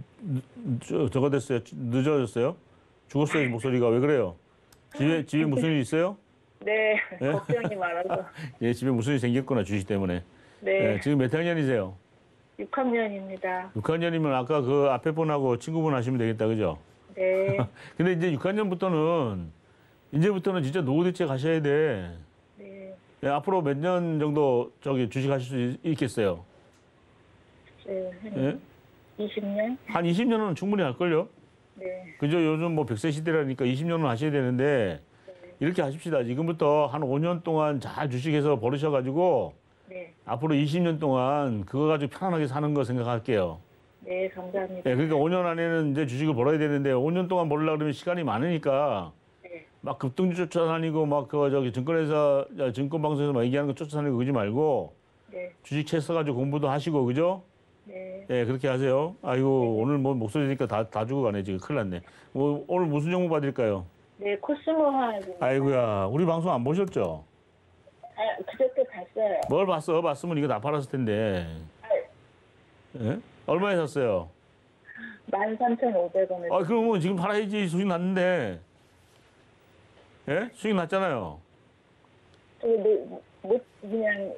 저, 저거 됐어요? 늦어졌어요? 죽었어요, 목소리가. 왜 그래요? 집에 집에 무슨 일 있어요?
네,
예?
걱정이 많아서.
예, 집에 무슨 일 생겼구나, 주식 때문에.
네,
예, 지금 몇 학년이세요?
육 학년입니다.
육 학년이면 아까 그 앞에 분하고 친구분 하시면 되겠다, 그죠?
네,
근데 이제 육 학년부터는 이제부터는 진짜 노후 대책 하셔야 돼.
네,
예, 앞으로 몇 년 정도 저기 주식 하실 수 있겠어요?
네, 한
예?
이십 년?
한 이십 년은 충분히 할걸요?
네.
그죠? 요즘 뭐 백 세 시대라니까 이십 년은 하셔야 되는데 이렇게 하십시다. 지금부터 한 오 년 동안 잘 주식해서 벌으셔가지고
네.
앞으로 이십 년 동안 그거 가지고 편안하게 사는 거 생각할게요.
네, 감사합니다.
예, 그러니까 오 년 안에는 이제 주식을 벌어야 되는데 오 년 동안 벌려고 그러면 시간이 많으니까
네.
막 급등주 쫓아다니고 막 그 저기 증권회사, 증권방송에서 막 얘기하는 거 쫓아다니고 그러지 말고
네.
주식채 써가지고 공부도 하시고 그죠?
네.
예, 그렇게 하세요. 아이고, 오늘 뭐 목소리 들으니까 다, 다 죽어가네, 지금. 큰일 났네. 뭐, 오늘 무슨 정보 받을까요?
네, 코스모화.
아이고야, 우리 방송 안 보셨죠?
아, 그저께 봤어요.
뭘 봤어? 봤으면 이거 다 팔았을 텐데. 예? 얼마에 샀어요?
만 삼천오백 원에.
아, 그러면 지금 팔아야지. 수익 났는데. 예? 수익 났잖아요.
뭐, 뭐, 그냥.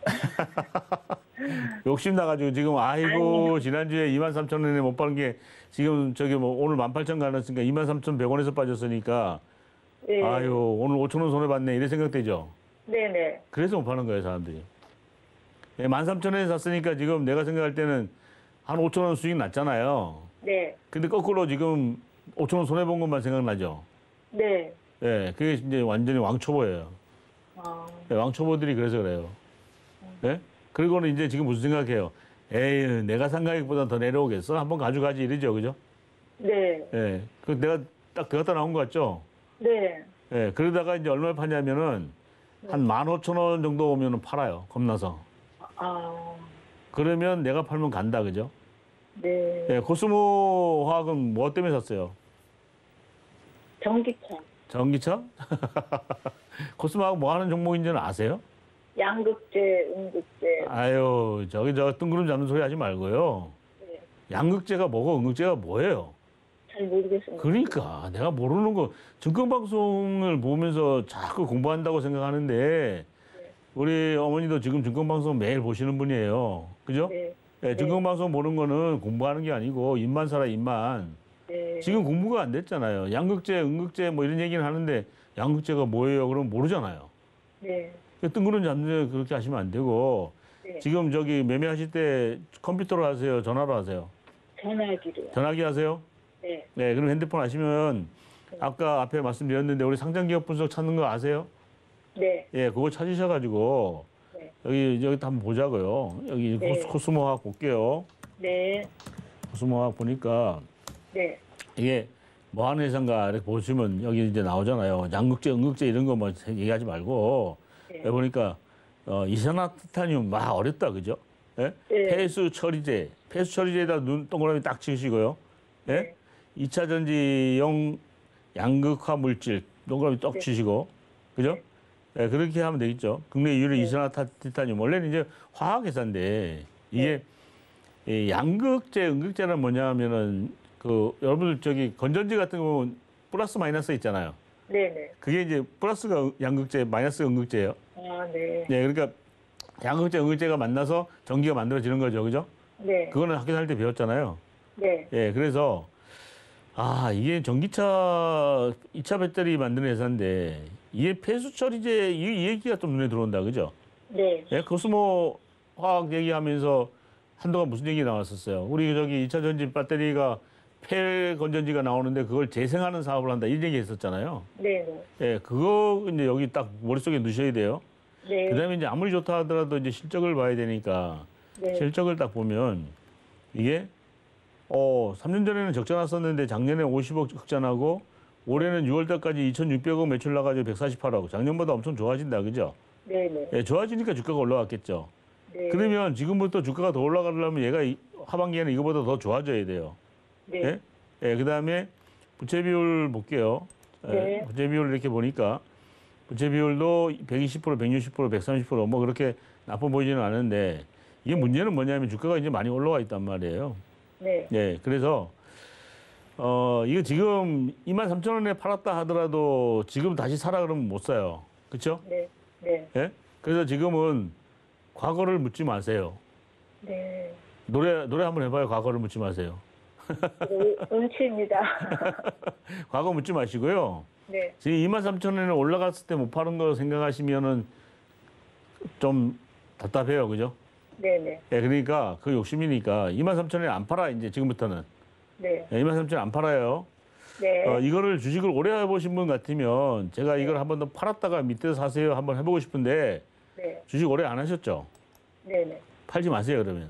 욕심 나가지고 지금, 아이고, 지난주에 이만 삼천 원에 못 파는 게 지금 저기 뭐 오늘 만 팔천 가놨으니까 이만 삼천백 원에서 빠졌으니까.
네.
아유, 오늘 오천 원 손해봤네. 이래 생각되죠?
네네.
그래서 못 파는 거예요, 사람들이. 예, 만 삼천 원에 샀으니까 지금 내가 생각할 때는 한 오천 원 수익 났잖아요.
네.
근데 거꾸로 지금 오천 원 손해본 것만 생각나죠?
네.
예, 그게 이제 완전히 왕초보예요.
아,
예, 왕초보들이 그래서 그래요. 예? 그리고는 이제 지금 무슨 생각해요? 에이, 내가 산 가격보다 더 내려오겠어? 한번 가져가지 이러죠, 그죠?
네.
예, 그 내가 딱 들어갔다 나온 것 같죠?
네.
예, 그러다가 이제 얼마에 파냐면은 한 만 오천 원 정도 오면은 팔아요, 겁나서.
아,
그러면 내가 팔면 간다, 그죠?
네.
예, 코스모 화학은 뭐 때문에 샀어요?
전기차.
전기차? 코스모 화학 뭐 하는 종목인지는 아세요?
양극재, 음극재.
아유, 저기 저 뜬구름 잡는 소리 하지 말고요.
네.
양극재가 뭐고 음극재가 뭐예요?
잘 모르겠습니다.
그러니까 내가 모르는 거 증권방송을 보면서 자꾸 공부한다고 생각하는데 우리 어머니도 지금 증권방송 매일 보시는 분이에요. 그죠?
네.
예, 증권방송 보는 거는 공부하는 게 아니고 입만 살아, 입만.
네.
지금 공부가 안 됐잖아요. 양극재, 음극재 뭐 이런 얘기는 하는데 양극재가 뭐예요? 그럼 모르잖아요.
네.
뜬구름 잡는 그렇게 하시면 안 되고
네.
지금 저기 매매하실 때 컴퓨터로 하세요? 전화로 하세요?
전화기로요.
전화기 하세요?
네.
네, 그럼 핸드폰 하시면 아까 앞에 말씀드렸는데 우리 상장기업 분석 찾는 거 아세요?
네.
예, 그거 찾으셔가지고
네.
여기 여기 한번 보자고요. 여기
네.
코스, 코스모화학 볼게요.
네.
코스모화학 보니까
네.
이게 뭐 하는 회사인가 이렇게 보시면 여기 이제 나오잖아요. 양극재, 음극재 이런 거 뭐 얘기하지 말고
네.
여기 보니까 어, 이산화탄탄륨 막 어렵다, 그죠? 예?
네.
폐수 처리제, 폐수 처리제에다 눈 동그라미 딱 치시고요. 예?
네.
이 차 전지용 양극화 물질 동그라미 떡
네.
치시고, 그죠? 예, 그렇게 하면 되겠죠. 국내 유일
네.
이산화탄탄륨 원래는 이제 화학 회사인데 이게 이 양극재, 음극재는 뭐냐면은 그 여러분들 저기 건전지 같은 경우는 플러스 마이너스 있잖아요.
네네.
그게 이제 플러스가 양극재, 마이너스가 음극재예요.
아, 네.
네, 그러니까 양극재, 음극재가 만나서 전기가 만들어지는 거죠, 그죠?
네.
그거는 학교 다닐 때 배웠잖아요.
네.
예, 그래서 아 이게 전기차 이 차 배터리 만드는 회사인데 이게 폐수 처리제 이, 이 얘기가 좀 눈에 들어온다, 그죠?
네.
예, 코스모 화학 얘기하면서 한동안 무슨 얘기 나왔었어요. 우리 저기 이 차 전지 배터리가 폐 건전지가 나오는데 그걸 재생하는 사업을 한다 이런 얘기 했었잖아요.
네네.
예, 그거 이제 여기 딱 머릿속에 넣으셔야 돼요.
네.
그다음에 이제 아무리 좋다 하더라도 이제 실적을 봐야 되니까
네.
실적을 딱 보면 이게 어, 삼 년 전에는 적자 났었는데 작년에 오십억 흑자나고 올해는 유월 달까지 이천육백억 매출 나가지고 백사십팔억. 작년보다 엄청 좋아진다, 그죠?
네네.
예, 좋아지니까 주가가 올라갔겠죠.
네.
그러면 지금부터 주가가 더 올라가려면 얘가 이- 하반기에는 이거보다 더 좋아져야 돼요.
네.
예? 예, 그다음에 부채 비율 볼게요. 예,
네.
부채 비율 이렇게 보니까 부채 비율도 백이십 퍼센트, 백육십 퍼센트, 백삼십 퍼센트 뭐 그렇게 나빠 보이지는 않은데 이게 문제는 뭐냐면 주가가 이제 많이 올라와 있단 말이에요.
네.
예, 그래서 어 이거 지금 이만 삼천 원에 팔았다 하더라도 지금 다시 사라 그러면 못 사요. 그렇죠?
네. 네.
예? 그래서 지금은 과거를 묻지 마세요.
네.
노래 노래 한번 해봐요. 과거를 묻지 마세요.
음- 음치입니다.
과거 묻지 마시고요.
네.
지금 이만 삼천 원에 올라갔을 때 못 파는 거 생각하시면은 좀 답답해요, 그죠?
네네.
예, 그러니까 그 욕심이니까 이만 삼천에 안 팔아 이제 지금부터는.
네.
예, 이만 삼천에 안 팔아요.
네.
어, 이거를 주식을 오래 해보신 분 같으면 제가 이걸 한번 더 팔았다가 밑에서 사세요 한번 해보고 싶은데
네.
주식 오래 안 하셨죠?
네네.
팔지 마세요 그러면.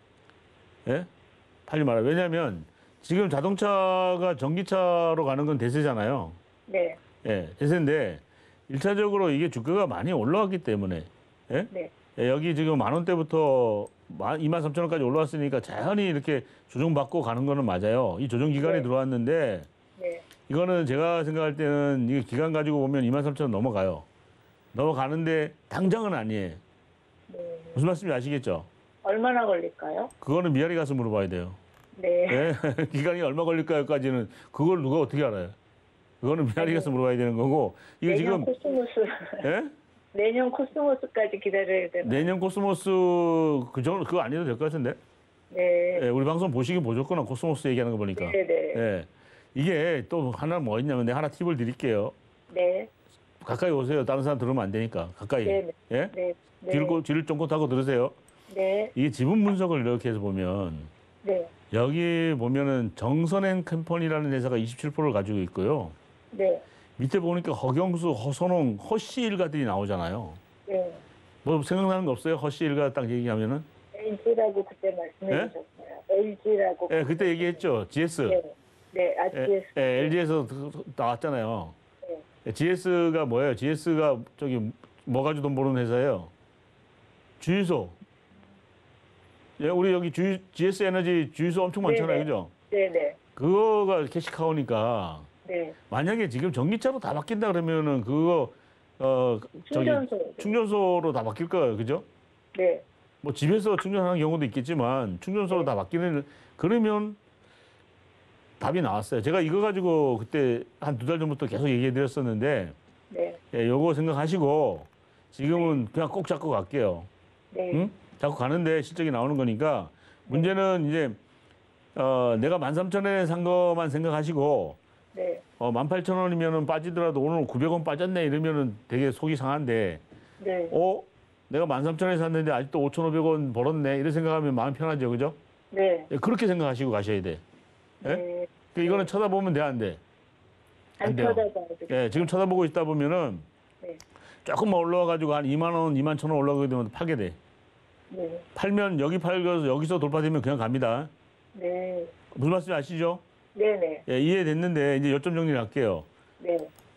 예? 팔지 마라. 왜냐하면 지금 자동차가 전기차로 가는 건 대세잖아요.
네.
예, 대세인데 일차적으로 이게 주가가 많이 올라왔기 때문에 예?
네.
예, 여기 지금 만 원대부터 이만 삼천 원까지 올라왔으니까 자연히 이렇게 조정받고 가는 거는 맞아요. 이 조정 기간이
네.
들어왔는데
네.
이거는 제가 생각할 때는 이게 기간 가지고 보면 이만 삼천 원 넘어가요. 넘어가는데 당장은 아니에요.
네.
무슨 말씀인지 아시겠죠?
얼마나 걸릴까요?
그거는 미아리 가서 물어봐야 돼요.
네.
예? 기간이 얼마 걸릴까요까지는 그걸 누가 어떻게 알아요? 그거는 미아리 가서 물어봐야 되는 거고 이거
내년
지금
코스모스
예?
내년 코스모스까지 기다려야 되나?
내년 코스모스 그 정도 그거 아니어도 될 것 같은데.
네.
예, 우리 방송 보시긴 보셨구나 코스모스 얘기하는 거 보니까.
네네.
예. 이게 또 하나 뭐 있냐면 내가 하나 팁을 드릴게요.
네.
가까이 오세요. 다른 사람 들으면 안 되니까 가까이.
네네.
예?
네. 네.
뒤를 꼬- 뒤를 쫑긋 하고 들으세요.
네.
이게 지분 분석을 이렇게 해서 보면
네.
여기 보면은 정선앤 컴퍼니라는 회사가 이십칠 퍼센트를 가지고 있고요.
네.
밑에 보니까 허경수, 허선홍, 허씨 일가들이 나오잖아요.
네.
뭐 생각나는 거 없어요? 허씨 일가 딱 얘기하면은?
엘지라고 그때 말씀해
네?
주셨어요. 엘지라고.
예, 그때 얘기했죠. 지에스.
네. 네. 아,
예,
지에스.
예, 엘지에서 나왔잖아요.
네.
예, 지에스가 뭐예요? 지에스가 저기 뭐 가지고 돈 버는 회사예요? 주유소. 예, 우리 여기 주, 지에스 에너지 주유소 엄청 많잖아요.
네네.
그죠?
네네.
그거가 캐시카우니까
네.
만약에 지금 전기차로 다 바뀐다 그러면은 그거 어 저기
충전소.
충전소로 다 바뀔 거예요. 그죠?
네.
뭐 집에서 충전하는 경우도 있겠지만 충전소로
네.
다 바뀌는 그러면 답이 나왔어요. 제가 이거 가지고 그때 한 두 달 전부터 계속 얘기해 드렸었는데
네.
예, 요거 생각하시고 지금은 그냥 꼭 잡고 갈게요.
네.
응? 잡고 가는데 실적이 나오는 거니까 문제는 이제 어, 내가 만 삼천 원에 산 거만 생각하시고
네.
어, 만 팔천 원이면은 빠지더라도 오늘 구백 원 빠졌네 이러면은 되게 속이 상한데
네.
어? 내가 만 삼천 원에 샀는데 아직도 오천오백 원 벌었네 이런 생각하면 마음 편하죠. 그죠?
네.
예, 그렇게 생각하시고 가셔야 돼. 예?
네.
그 이거는 쳐다보면 돼, 안 돼? 안
안
돼요.
쳐다봐도.
예, 지금 쳐다보고 있다 보면은
네.
조금만 올라와가지고 한 이만 원, 이만 천 원 올라가게 되면 팔게 돼.
네.
팔면 여기 팔고 여기서 돌파되면 그냥 갑니다.
네.
무슨 말씀인지 아시죠?
네네.
예, 이해됐는데 이제 요점 정리를 할게요.
네.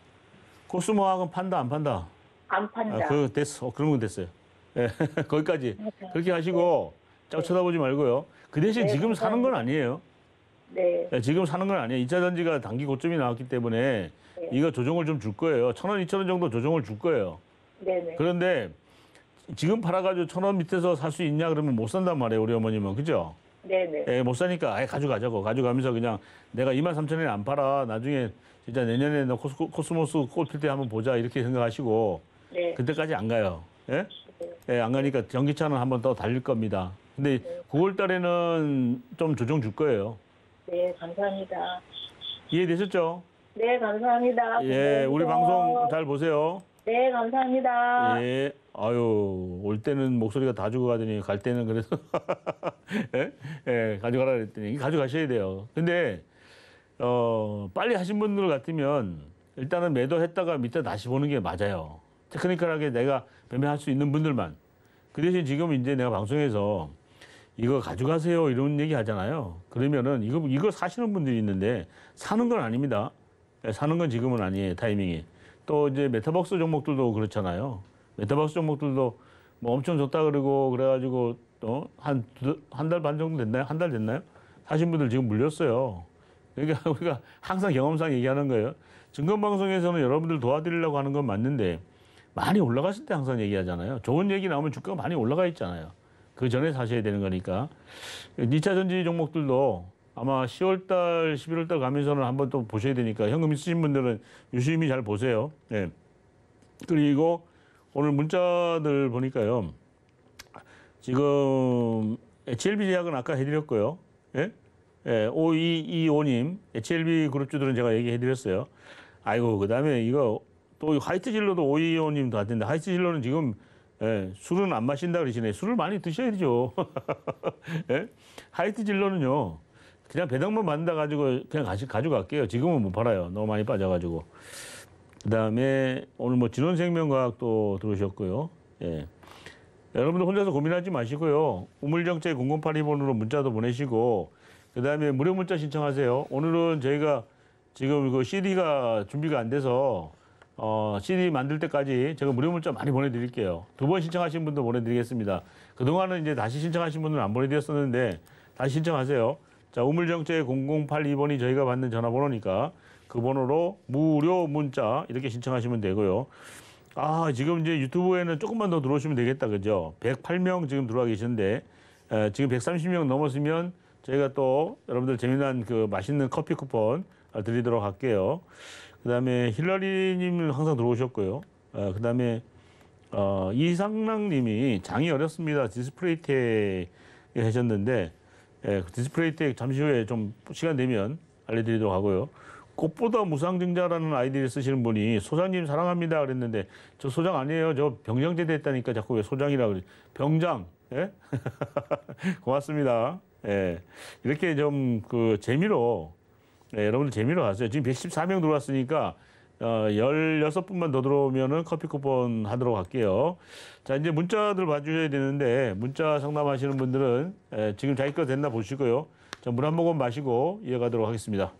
코스모학은 판다, 안 판다?
안
아,
판다.
그 됐어. 어, 그런 건 됐어요. 예, 거기까지. 그렇게 하시고 자꾸 쳐다보지 말고요. 그 대신
네,
지금 사는 건 아니에요.
네.
예, 지금 사는 건 아니에요. 이 차 전지가 단기 고점이 나왔기 때문에
네.
이거 조정을 좀 줄 거예요. 천 원, 이천 원 정도 조정을 줄 거예요.
네네.
그런데 지금 팔아가지고 천 원 밑에서 살 수 있냐 그러면 못 산단 말이에요. 우리 어머님은. 그죠?
네네.
예, 못 사니까 아예 가져가자고. 가져가면서 그냥 내가 이만 삼천 원에 안 팔아. 나중에 진짜 내년에 너 코스, 코스모스 꽂힐 때 한번 보자. 이렇게 생각하시고
네.
그때까지 안 가요. 예?
네.
예, 안 가니까 전기차는 한 번 더 달릴 겁니다. 근데 구월 달에는 좀 조정 줄 거예요.
네, 감사합니다.
이해되셨죠?
네, 감사합니다.
예, 우리 방송 잘 보세요.
네, 감사합니다.
예. 아유, 올 때는 목소리가 다 죽어가더니 갈 때는 그래서 예? 예, 가져가라 그랬더니 가져가셔야 돼요. 근데 어, 빨리 하신 분들 같으면 일단은 매도했다가 밑에 다시 보는 게 맞아요. 테크니컬하게 내가 매매할 수 있는 분들만. 그 대신 지금 이제 내가 방송에서 이거 가져가세요 이런 얘기 하잖아요. 그러면은 이거 이거 사시는 분들이 있는데 사는 건 아닙니다. 예, 사는 건 지금은 아니에요. 타이밍이. 또 이제 메타버스 종목들도 그렇잖아요. 메타버스 종목들도 뭐 엄청 좋다 그러고 그래가지고 또한한 달 반 정도 됐나요? 한 달 됐나요? 사신 분들 지금 물렸어요. 그러니까 우리가 항상 경험상 얘기하는 거예요. 증권방송에서는 여러분들 도와드리려고 하는 건 맞는데 많이 올라갔을 때 항상 얘기하잖아요. 좋은 얘기 나오면 주가가 많이 올라가 있잖아요. 그 전에 사셔야 되는 거니까. 이 차 전지 종목들도 아마 시월 달, 십일월 달 가면서는 한번 또 보셔야 되니까 현금 있으신 분들은 유심히 잘 보세요. 예. 그리고 오늘 문자들 보니까요. 지금 에이치엘비 제약은 아까 해드렸고요. 예? 예, 오이이오 님, 에이치엘비 그룹주들은 제가 얘기해드렸어요. 아이고, 그 다음에 이거 또 화이트 진로도 오이이오 님도 왔는데 화이트 진로는 지금 예, 술은 안 마신다 그러시네. 술을 많이 드셔야죠. 예? 하이트 진로는요. 그냥 배당만 받는다 가지고 그냥 가시, 가져갈게요. 지금은 못 팔아요. 너무 많이 빠져가지고. 그다음에 오늘 뭐 진원생명과학도 들어오셨고요. 예. 여러분들 혼자서 고민하지 마시고요. 우물정책 공공팔이 번으로 문자도 보내시고 그다음에 무료 문자 신청하세요. 오늘은 저희가 지금 그 씨디가 준비가 안 돼서 어, 씨디 만들 때까지 제가 무료 문자 많이 보내드릴게요. 두 번 신청하신 분도 보내드리겠습니다. 그동안은 이제 다시 신청하신 분들은 안 보내드렸었는데 다시 신청하세요. 자, 우물정책 공공팔이 번이 저희가 받는 전화번호니까 그 번호로 무료 문자 이렇게 신청하시면 되고요. 아, 지금 이제 유튜브에는 조금만 더 들어오시면 되겠다. 그죠? 백팔 명 지금 들어와 계시는데 에, 지금 백삼십 명 넘었으면 저희가 또 여러분들 재미난 그 맛있는 커피 쿠폰 드리도록 할게요. 그다음에 힐러리님 항상 들어오셨고요. 어, 그다음에 어, 이상랑님이 장이 어렵습니다. 디스플레이텍 하셨는데 예, 디스플레이텍 잠시 후에 좀 시간 되면 알려드리도록 하고요. 꽃보다 무상증자라는 아이디를 쓰시는 분이 소장님 사랑합니다 그랬는데 저 소장 아니에요. 저 병장제대 했다니까 자꾸 왜 소장이라 그래. 병장. 예? 고맙습니다. 예. 이렇게 좀 그 재미로 네, 여러분들 재미로 하세요. 지금 백십사 명 들어왔으니까 어, 십육 분만 더 들어오면은 커피 쿠폰 하도록 할게요. 자, 이제 문자들 봐주셔야 되는데 문자 상담하시는 분들은 에, 지금 자기 거 됐나 보시고요. 자, 물 한 모금 마시고 이어가도록 하겠습니다.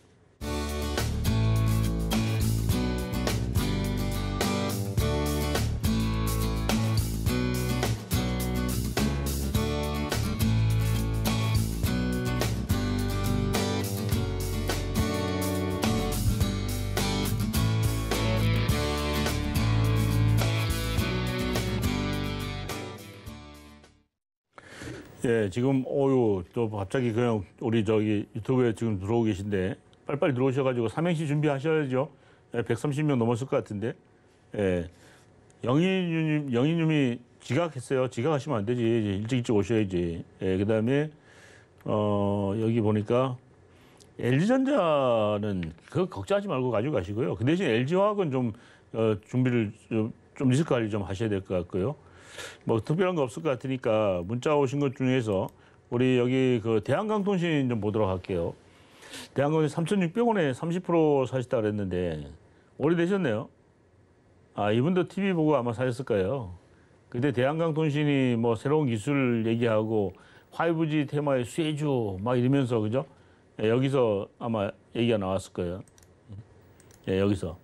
예, 지금 어유 또 갑자기 그냥 우리 저기 유튜브에 지금 들어오고 계신데 빨리빨리 들어오셔가지고 삼행시 준비하셔야죠. 예, 백삼십 명 넘었을 것 같은데. 예, 영희님 영희님이 지각했어요. 지각하시면 안 되지. 이제 일찍 일찍 오셔야지. 예, 그다음에 어 여기 보니까 엘지전자는 그거 걱정하지 말고 가지고 가시고요. 그 대신 엘지화학은 좀 어, 준비를 좀, 좀 리스크 관리 좀 하셔야 될 것 같고요. 뭐 특별한 거 없을 것 같으니까 문자 오신 것 중에서 우리 여기 그 대한강통신 좀 보도록 할게요. 대한강통신 삼천육백 원에 삼십 퍼센트 사셨다 그랬는데 오래되셨네요. 아, 이분도 티비 보고 아마 사셨을 거예요. 근데 대한강통신이 뭐 새로운 기술 얘기하고 파이브지 테마의 쇠주 막 이러면서 그죠? 예, 여기서 아마 얘기가 나왔을 거예요. 예, 여기서.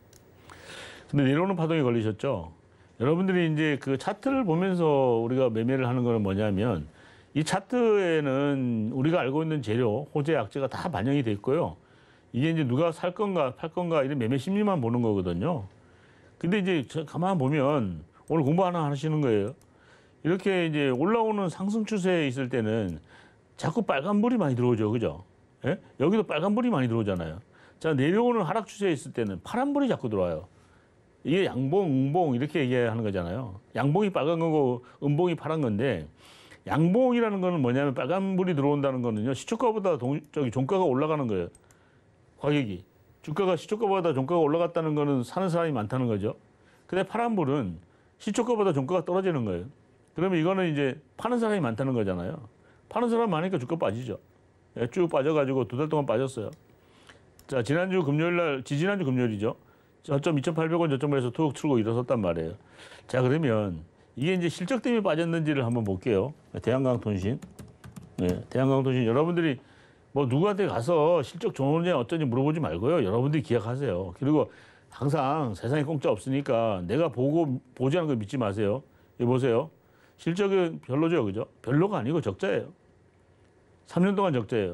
근데 내려오는 파동에 걸리셨죠? 여러분들이 이제 그 차트를 보면서 우리가 매매를 하는 거는 뭐냐면 이 차트에는 우리가 알고 있는 재료, 호재, 약재가 다 반영이 돼 있고요. 이게 이제 누가 살 건가 팔 건가 이런 매매 심리만 보는 거거든요. 근데 이제 가만 보면 오늘 공부 하나 하시는 거예요. 이렇게 이제 올라오는 상승 추세에 있을 때는 자꾸 빨간불이 많이 들어오죠. 그죠? 예? 여기도 빨간불이 많이 들어오잖아요. 자, 내려오는 하락 추세에 있을 때는 파란불이 자꾸 들어와요. 이게 양봉, 음봉 이렇게 얘기하는 거잖아요. 양봉이 빨간 거고 음봉이 파란 건데 양봉이라는 거는 뭐냐면 빨간불이 들어온다는 거는요. 시초가보다 동, 저기 종가가 올라가는 거예요. 가격이. 주가가 시초가보다 종가가 올라갔다는 거는 사는 사람이 많다는 거죠. 근데 파란불은 시초가보다 종가가 떨어지는 거예요. 그러면 이거는 이제 파는 사람이 많다는 거잖아요. 파는 사람 많으니까 주가 빠지죠. 쭉 빠져가지고 두 달 동안 빠졌어요. 자, 지난주 금요일 날, 지지난주 금요일이죠. 저점 이천팔백 원 저점에서 툭 틀고 일어섰단 말이에요. 자, 그러면 이게 이제 실적 때문에 빠졌는지를 한번 볼게요. 대한강통신. 네, 대한강통신 여러분들이 뭐 누구한테 가서 실적 좋으냐 어쩌니 물어보지 말고요. 여러분들이 기억하세요. 그리고 항상 세상에 공짜 없으니까 내가 보고 보지 않은 거 믿지 마세요. 여기 보세요. 실적은 별로죠, 그죠? 별로가 아니고 적자예요. 삼 년 동안 적자예요.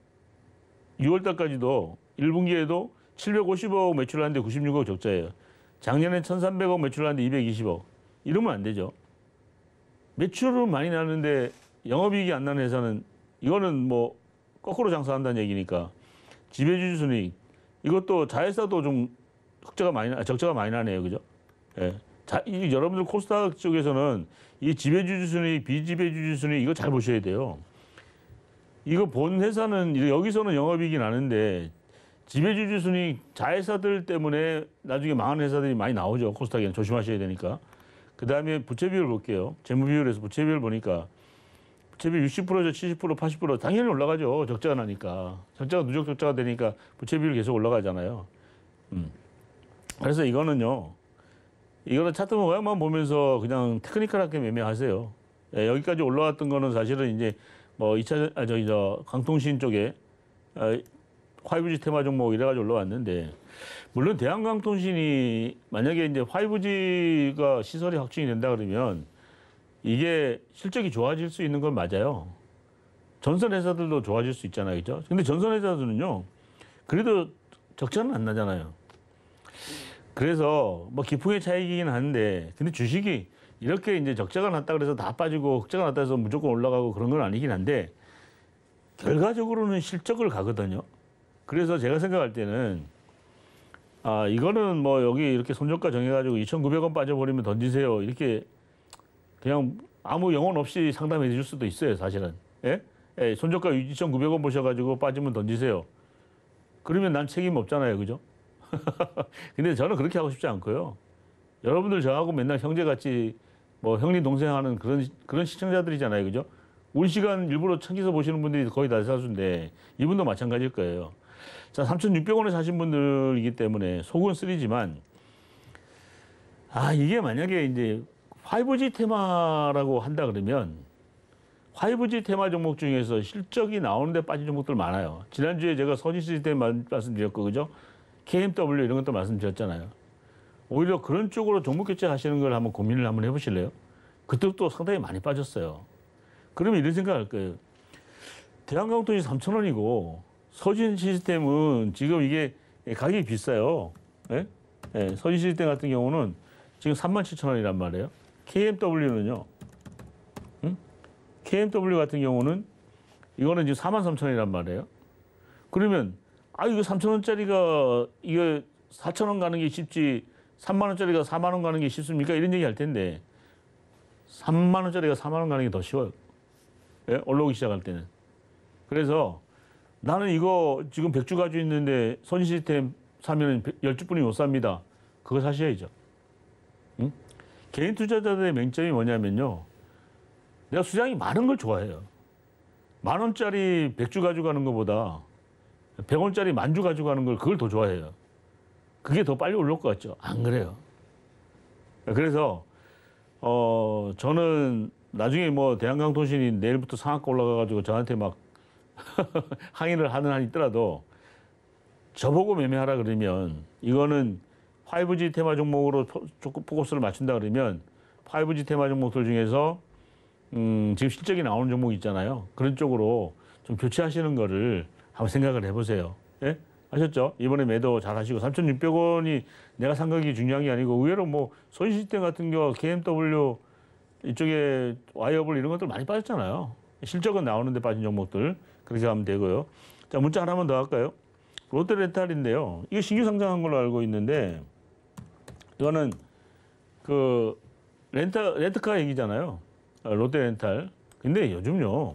유월 달까지도 일 분기에도 칠백오십억 매출하는데 구십육억 적자예요. 작년에 천삼백억 매출하는데 이백이십억. 이러면 안 되죠. 매출은 많이 나는데 영업이익이 안 나는 회사는 이거는 뭐 거꾸로 장사한다는 얘기니까 지배주주 순이익 이것도 자회사도 좀 적자가 많이 나, 적자가 많이 나네요, 그죠? 예. 자, 이 여러분들 코스닥 쪽에서는 이 지배주주 순이익, 비지배주주 순이익 이거 잘 보셔야 돼요. 이거 본 회사는 여기서는 영업이익이 나는데 지배주주 순이익 자회사들 때문에 나중에 망하는 회사들이 많이 나오죠. 코스닥에는 조심하셔야 되니까. 그 다음에 부채 비율 볼게요. 재무 비율에서 부채 비율 보니까 부채 비율 육십 퍼센트죠, 칠십 퍼센트, 팔십 퍼센트 당연히 올라가죠. 적자가 나니까. 적자가 누적 적자가 되니까 부채 비율 계속 올라가잖아요. 음. 그래서 이거는요. 이거는 차트 모양만 보면서 그냥 테크니컬하게 매매하세요. 예, 여기까지 올라왔던 거는 사실은 이제 뭐 이 차, 아, 저기, 저, 강통신 쪽에 아, 파이브지 테마 종목 이래가지고 올라왔는데, 물론 대한강통신이 만약에 이제 파이브지가 시설이 확충이 된다 그러면 이게 실적이 좋아질 수 있는 건 맞아요. 전선 회사들도 좋아질 수 있잖아요. 그죠? 근데 전선 회사들은요, 그래도 적자는 안 나잖아요. 그래서 뭐 기풍의 차익이긴 한데, 근데 주식이 이렇게 이제 적자가 났다 그래서 다 빠지고 흑자가 났다 해서 무조건 올라가고 그런 건 아니긴 한데, 결과적으로는 실적을 가거든요. 그래서 제가 생각할 때는 아 이거는 뭐 여기 이렇게 손절가 정해가지고 이천구백 원 빠져버리면 던지세요. 이렇게 그냥 아무 영혼 없이 상담해 줄 수도 있어요. 사실은. 예? 예, 손절가 이천구백 원 보셔가지고 빠지면 던지세요. 그러면 난 책임 없잖아요. 그죠? 근데 저는 그렇게 하고 싶지 않고요. 여러분들 저하고 맨날 형제같이 뭐 형님 동생 하는 그런 그런 시청자들이잖아요. 그죠? 우리 시간 일부러 챙겨서 보시는 분들이 거의 다 사수인데 이분도 마찬가지일 거예요. 자, 삼천육백 원에 사신 분들이기 때문에 속은 쓰리지만 아, 이게 만약에 이제 파이브지 테마라고 한다 그러면 파이브지 테마 종목 중에서 실적이 나오는데 빠진 종목들 많아요. 지난주에 제가 선진 시스템 말씀드렸고, 그죠? 케이엠더블유 이런 것도 말씀드렸잖아요. 오히려 그런 쪽으로 종목 교체 하시는 걸 한번 고민을 한번 해보실래요? 그때도 상당히 많이 빠졌어요. 그러면 이런 생각할 거예요. 대한강통이 삼천 원이고 서진 시스템은 지금 이게 가격이 비싸요. 예? 예, 서진 시스템 같은 경우는 지금 삼만 칠천 원이란 말이에요. 케이엠더블유는요. 응? 케이엠더블유 같은 경우는 이거는 지금 사만 삼천 원이란 말이에요. 그러면 아 이거 삼천 원짜리가 이거 사천 원 가는 게 쉽지 삼만 원짜리가 사만 원 가는 게 쉽습니까? 이런 얘기 할 텐데 삼만 원짜리가 사만 원 가는 게 더 쉬워요. 예? 올라오기 시작할 때는. 그래서 나는 이거 지금 백 주 가지고 있는데 선진 시스템 사면 십 주뿐이 못 삽니다. 그거 사셔야죠. 응? 개인 투자자들의 맹점이 뭐냐면요. 내가 수량이 많은 걸 좋아해요. 만 원짜리 백 주 가지고 가는 것보다 백 원짜리 만 주 가지고 가는 걸 그걸 더 좋아해요. 그게 더 빨리 올라올 것 같죠? 안 그래요. 그래서 어 저는 나중에 뭐 대한강통신이 내일부터 상한가 올라가가지고 저한테 막 항의를 하는 한 있더라도 저보고 매매하라 그러면 이거는 파이브지 테마 종목으로 조금 포커스를 맞춘다 그러면 파이브지 테마 종목들 중에서 음 지금 실적이 나오는 종목이 있잖아요. 그런 쪽으로 좀 교체하시는 거를 한번 생각을 해보세요. 예? 아셨죠? 이번에 매도 잘 하시고 삼천육백 원이 내가 산 가격이 중요한 게 아니고 의외로 뭐 소니시스템 같은 경우 케이엠더블유 이쪽에 와이어블 이런 것들 많이 빠졌잖아요. 실적은 나오는데 빠진 종목들 그렇게 하면 되고요. 자, 문자 하나만 더 할까요? 롯데렌탈인데요. 이거 신규 상장한 걸로 알고 있는데 이거는 그 렌터 렌트카 얘기잖아요. 롯데렌탈. 근데 요즘요.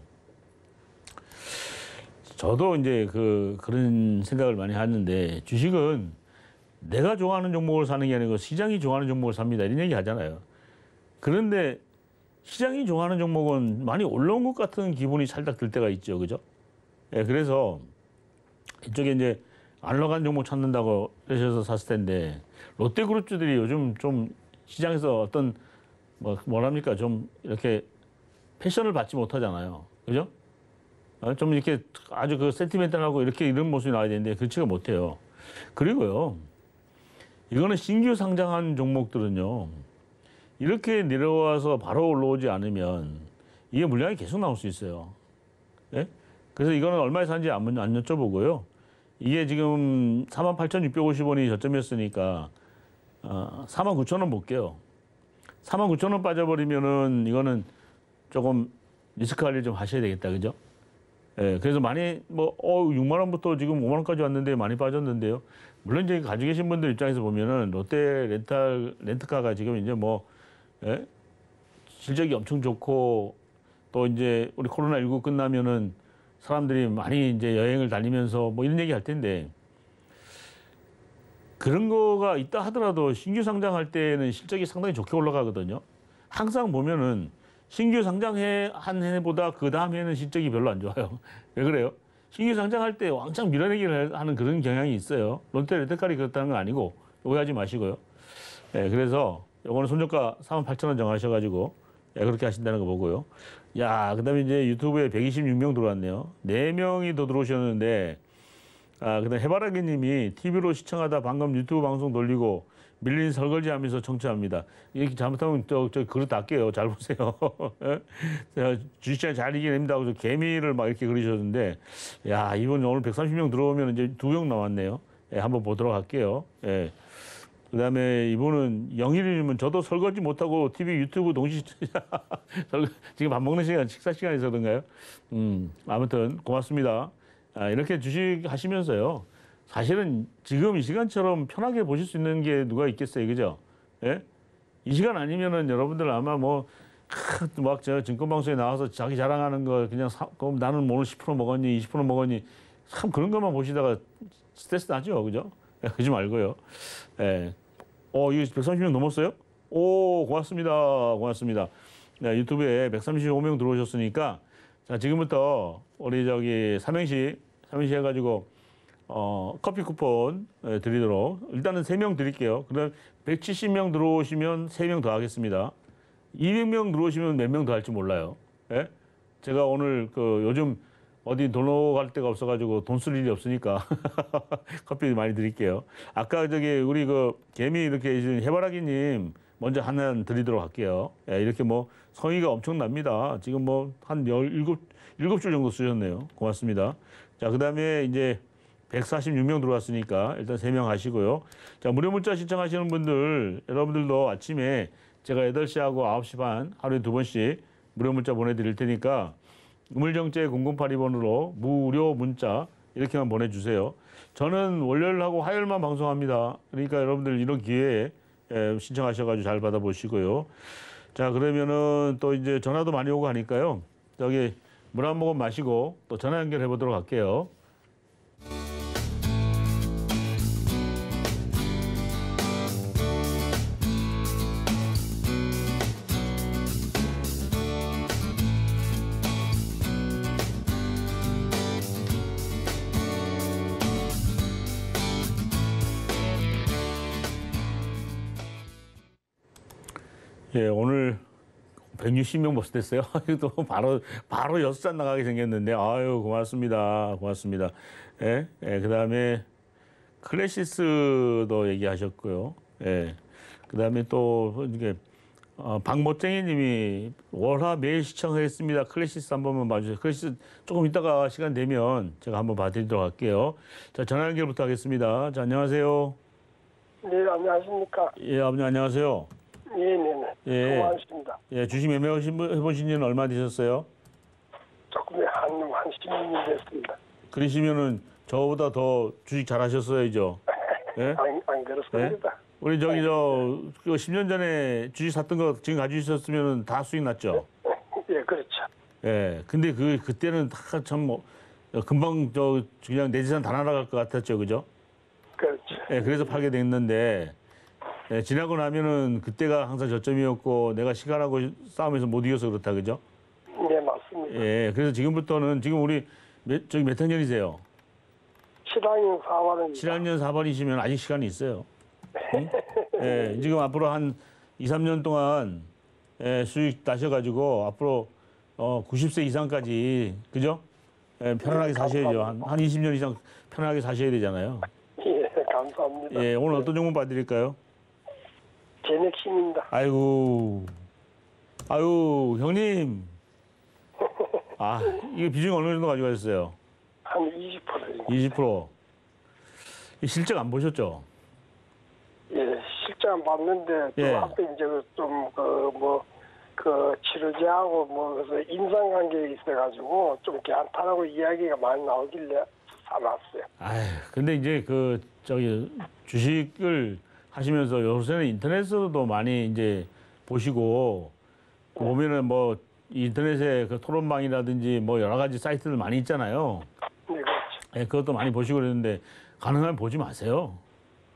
저도 이제 그 그런 생각을 많이 하는데 주식은 내가 좋아하는 종목을 사는 게 아니고 시장이 좋아하는 종목을 삽니다. 이런 얘기 하잖아요. 그런데 시장이 좋아하는 종목은 많이 올라온 것 같은 기분이 살짝 들 때가 있죠. 그죠? 예, 그래서 이쪽에 이제 안 올라간 종목 찾는다고 그러셔서 샀을 텐데 롯데그룹주들이 요즘 좀 시장에서 어떤 뭐 뭐랍니까? 좀 이렇게 패션을 받지 못하잖아요. 그죠? 좀 이렇게 아주 그 센티멘탈하고 이렇게 이런 모습이 나와야 되는데 그렇지가 못해요. 그리고요, 이거는 신규 상장한 종목들은요, 이렇게 내려와서 바로 올라오지 않으면 이게 물량이 계속 나올 수 있어요. 예? 그래서 이거는 얼마에 산지 안, 안 여쭤보고요. 이게 지금 사만 팔천육백오십 원이 저점이었으니까 어, 사만 구천 원 볼게요. 사만 구천 원 빠져버리면은 이거는 조금 리스크 관리 좀 하셔야 되겠다. 그죠? 예, 그래서 많이 뭐 어, 육만 원부터 지금 오만 원까지 왔는데 많이 빠졌는데요. 물론 이제 가지고 계신 분들 입장에서 보면은 롯데 렌탈 렌트카가 지금 이제 뭐 예? 실적이 엄청 좋고 또 이제 우리 코로나십구 끝나면은 사람들이 많이 이제 여행을 다니면서 뭐 이런 얘기 할 텐데 그런 거가 있다 하더라도 신규 상장할 때는 실적이 상당히 좋게 올라가거든요. 항상 보면은 신규 상장해 한 해보다 그 다음 해는 실적이 별로 안 좋아요. 왜 그래요? 신규 상장할 때 왕창 밀어내기를 하는 그런 경향이 있어요. 롯데 여태까지 그렇다는 건 아니고 오해하지 마시고요. 예, 그래서 요거는 손저가 사만 팔천 원 정하셔가지고 예, 그렇게 하신다는 거 보고요. 야, 그다음에 이제 유튜브에 백이십육 명 들어왔네요. 네 명이 더 들어오셨는데 아, 그다음 해바라기님이 티비로 시청하다 방금 유튜브 방송 돌리고 밀린 설거지 하면서 청취합니다. 이렇게 잘못하면 저, 저 그릇 닦게요. 잘 보세요. 주식시장 잘 이겨냅니다. 그래서 개미를 막 이렇게 그리셨는데, 야, 이분 오늘 백삼십 명 들어오면 이제 두 명 남았네요. 예, 한번 보도록 할게요. 예. 그 다음에 이분은 영일이님은 저도 설거지 못하고 티비 유튜브 동시 지금 밥 먹는 시간, 식사 시간에서 그런가요? 음, 아무튼 고맙습니다. 아, 이렇게 주식 하시면서요. 사실은 지금 이 시간처럼 편하게 보실 수 있는 게 누가 있겠어요, 그죠? 예? 이 시간 아니면은 여러분들 아마 뭐, 막 저 증권방송에 나와서 자기 자랑하는 거 그냥 사, 그럼 나는 오늘 십 퍼센트 먹었니, 이십 퍼센트 먹었니, 참 그런 것만 보시다가 스트레스 나죠, 그죠? 예, 그러지 말고요. 예. 어, 이거 백삼십 명 넘었어요? 오, 고맙습니다. 고맙습니다. 네, 유튜브에 백삼십오 명 들어오셨으니까, 자, 지금부터 우리 저기 삼행시, 삼행시 해가지고, 어, 커피 쿠폰 드리도록 일단은 세 명 드릴게요. 그다음 백칠십 명 들어오시면 세 명 더 하겠습니다. 이백 명 들어오시면 몇 명 더 할지 몰라요. 예? 제가 오늘 그 요즘 어디 놀러 갈 데가 없어가지고 돈 쓸 일이 없으니까 커피 많이 드릴게요. 아까 저기 우리 그 개미 이렇게 해주신 해바라기님 먼저 하나 드리도록 할게요. 예, 이렇게 뭐 성의가 엄청납니다. 지금 뭐 한 열일곱, 일곱 줄 정도 쓰셨네요. 고맙습니다. 자, 그 다음에 이제 백사십육 명 들어왔으니까 일단 세 명 하시고요. 자, 무료 문자 신청하시는 분들, 여러분들도 아침에 제가 여덟 시하고 아홉 시 반 하루에 두 번씩 무료 문자 보내드릴 테니까 우물정제 공공팔이 번으로 무료 문자 이렇게만 보내주세요. 저는 월요일하고 화요일만 방송합니다. 그러니까 여러분들 이런 기회에 신청하셔가지고 잘 받아보시고요. 자, 그러면은 또 이제 전화도 많이 오고 하니까요. 저기 물 한 모금 마시고 또 전화 연결해 보도록 할게요. 예, 오늘 백육십 명 벌써 됐어요. 또 바로, 바로 여섯 잔 나가게 생겼는데, 아유, 고맙습니다. 고맙습니다. 예, 예, 그 다음에 클래시스도 얘기하셨고요. 예, 그 다음에 또, 이게, 어, 박모쟁이 님이 월화 매일 시청하겠습니다. 클래시스 한 번만 봐주세요. 클래시스 조금 이따가 시간 되면 제가 한번 봐드리도록 할게요. 자, 전화 연결부터 하겠습니다. 자, 안녕하세요.
네, 안녕하십니까.
예, 아버님 안녕하세요.
예, 네네.
예.
고맙습니다.
예, 주식 매매 해보신 지는 얼마 되셨어요?
조금 한, 한 십 년 됐습니다.
그러시면은 저보다 더 주식 잘하셨어야죠. 예?
안, 안 그렇습니다.
예? 우리 저기 저 그 십 년 전에 주식 샀던 거 지금 가지고 있었으면은 다 수익 났죠.
예, 그렇죠.
예. 근데 그 그때는 참 뭐, 금방 저 그냥 내 재산 다 날아갈 것 같았죠, 그죠?
그렇죠.
예. 그래서 팔게 됐는데 예, 지나고 나면은 그때가 항상 저점이었고 내가 시간하고 싸움에서 못 이겨서 그렇다, 그죠?
네, 맞습니다.
예. 그래서 지금부터는 지금 우리 몇, 저기 몇 학년이세요?
칠 학년 사 반입니다.
칠 학년 사 반이시면 아직 시간이 있어요. 응? 예, 지금 앞으로 한 이, 삼 년 동안 예, 수익 따셔가지고 앞으로 어, 구십 세 이상까지, 그죠? 예, 편안하게 사셔야죠. 한, 한 이십 년 이상 편안하게 사셔야 되잖아요.
예, 감사합니다.
예, 오늘 어떤 종목 봐드릴까요?
제넥심입니다.
아이고, 아유, 형님. 아, 이거 비중 어느 정도 가지고 가셨어요?
한 이십 퍼센트.
이십 퍼센트. 이 실적 안 보셨죠?
예, 실장 봤는데 또
예.
앞에 이제 좀 그 뭐 그 치료제하고 뭐 그래서 인상관계에 있어가지고 좀 괜찮다라고 이야기가 많이 나오길래 사놨어요.
아휴, 근데 이제 그 저기 주식을 하시면서 요새는 인터넷으로도 많이 이제 보시고 보면은 뭐 인터넷에 그 토론방이라든지 뭐 여러 가지 사이트들 많이 있잖아요.
네, 그렇죠.
예, 그것도 많이 보시고 그랬는데 가능하면 보지 마세요.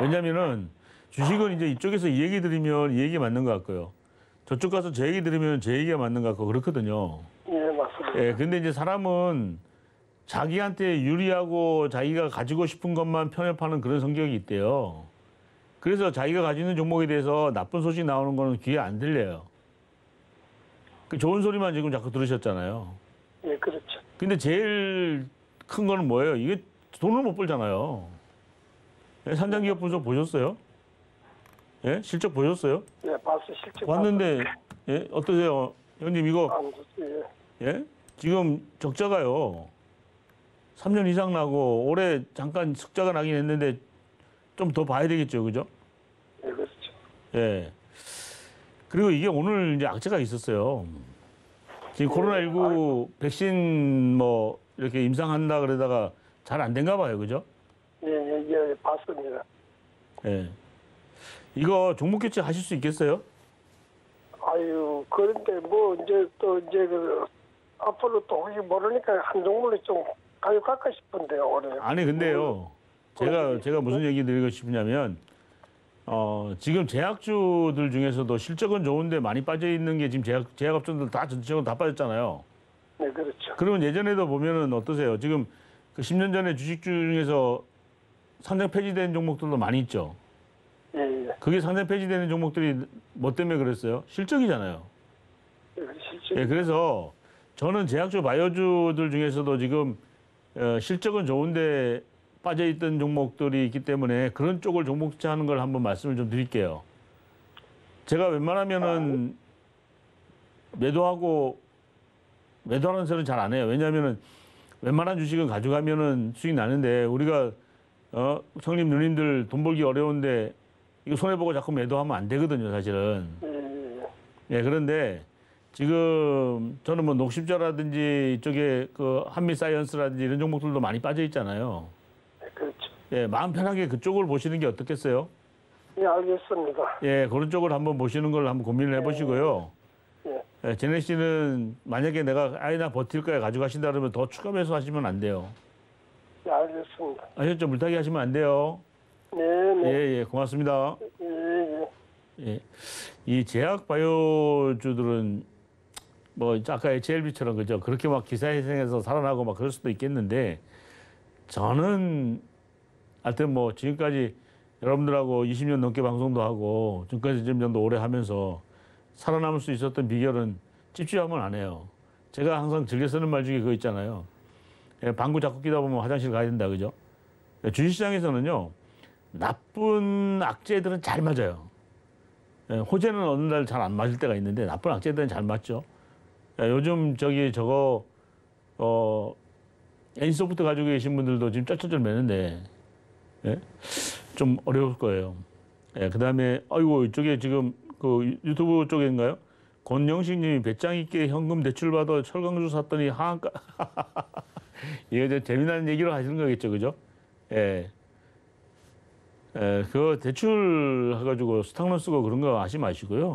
왜냐면은 주식은 이제 이쪽에서 이 얘기 들으면 이 얘기 맞는 것 같고요. 저쪽 가서 제 얘기 들으면 제 얘기가 맞는 것 같고 그렇거든요.
예, 맞습니다.
예, 근데 이제 사람은 자기한테 유리하고 자기가 가지고 싶은 것만 편협하는 그런 성격이 있대요. 그래서 자기가 가지고 있는 종목에 대해서 나쁜 소식 나오는 거는 귀에 안 들려요. 그 좋은 소리만 지금 자꾸 들으셨잖아요.
예, 그렇죠.
근데 제일 큰 거는 뭐예요? 이게 돈을 못 벌잖아요. 예, 산장기업 분석 보셨어요? 예? 실적 보셨어요?
예, 봤어, 실제
왔는데, 예? 어떠세요? 형님, 이거,
안 좋지. 예.
예? 지금 적자가요. 삼 년 이상 나고, 올해 잠깐 적자가 나긴 했는데, 좀 더 봐야 되겠죠, 그죠?
예, 그렇죠.
예. 그리고 이게 오늘 이제 악재가 있었어요. 지금 코로나십구 백신 뭐, 이렇게 임상한다 그러다가 잘 안 된가 봐요, 그죠?
예, 예, 예, 봤습니다.
예. 이거 종목 교체 하실 수 있겠어요?
아유, 그런데 뭐 이제 또 이제 그 앞으로 또 혹시 모르니까 한 종목을 좀 가져갈까 싶은데요, 올해.
아니 근데요. 제가
그런데
제가 무슨 얘기 드리고 싶냐면 어, 지금 제약주들 중에서도 실적은 좋은데 많이 빠져 있는 게 지금 제약 제약업종들 다 전체적으로 다 빠졌잖아요.
네, 그렇죠.
그러면 예전에도 보면은 어떠세요? 지금 그 십 년 전에 주식주 중에서 상장 폐지된 종목들도 많이 있죠.
예, 예.
그게 상장 폐지되는 종목들이 뭐 때문에 그랬어요? 실적이잖아요.
예, 실제
예, 그래서 저는 제약주 바이오주들 중에서도 지금 어, 실적은 좋은데 빠져있던 종목들이 있기 때문에 그런 쪽을 종목 교체하는 걸 한번 말씀을 좀 드릴게요. 제가 웬만하면은 매도하고 매도하는 소리는 잘 안 해요. 왜냐하면은 웬만한 주식은 가져가면은 수익 나는데 우리가 어, 성님 누님들 돈 벌기 어려운데 이거 손해보고 자꾸 매도하면 안 되거든요, 사실은.
예, 예, 예.
예, 그런데 지금 저는 뭐 녹십자라든지 이쪽에 그 한미사이언스라든지 이런 종목들도 많이 빠져 있잖아요.
예, 그렇죠.
예, 마음 편하게 그쪽을 보시는 게 어떻겠어요?
예, 알겠습니다.
예, 그런 쪽을 한번 보시는 걸 한번 고민을 해보시고요.
예,
예, 제네 씨는 만약에 내가 아이나 버틸 거야 가져가신다 그러면 더 추가 매수하시면 안 돼요.
예, 알겠습니다.
아셨죠? 물타기 하시면 안 돼요.
네,
예,
네.
예, 고맙습니다.
예, 예.
예, 이 제약 바이오주들은 뭐 아까 에이치엘비처럼 그죠? 그렇게 막 기사회생해서 살아나고 막 그럴 수도 있겠는데 저는 하여튼 뭐 지금까지 여러분들하고 이십 년 넘게 방송도 하고 증권에서 점점도 오래 하면서 살아남을 수 있었던 비결은 찝찝하면 안 해요. 제가 항상 즐겨 쓰는 말 중에 그거 있잖아요. 예, 방구 자꾸 끼다 보면 화장실 가야 된다 그죠? 예, 주식시장에서는요 나쁜 악재들은 잘 맞아요. 예, 호재는 어느 날 잘 안 맞을 때가 있는데 나쁜 악재들은 잘 맞죠. 야, 요즘 저기 저거 어 애니소프트 가지고 계신 분들도 지금 쩔쩔쩔 매는데 예? 좀 어려울 거예요. 예, 그다음에 아이고 이쪽에 지금 그 유튜브 쪽인가요? 권영식님이 배짱 있게 현금 대출 받아 철강주 샀더니 하한가 이게 이제 재미난 얘기로 하시는 거겠죠, 그죠? 예. 예, 그거 대출 해가지고 스탁론 쓰고 그런 거 하지 마시고요.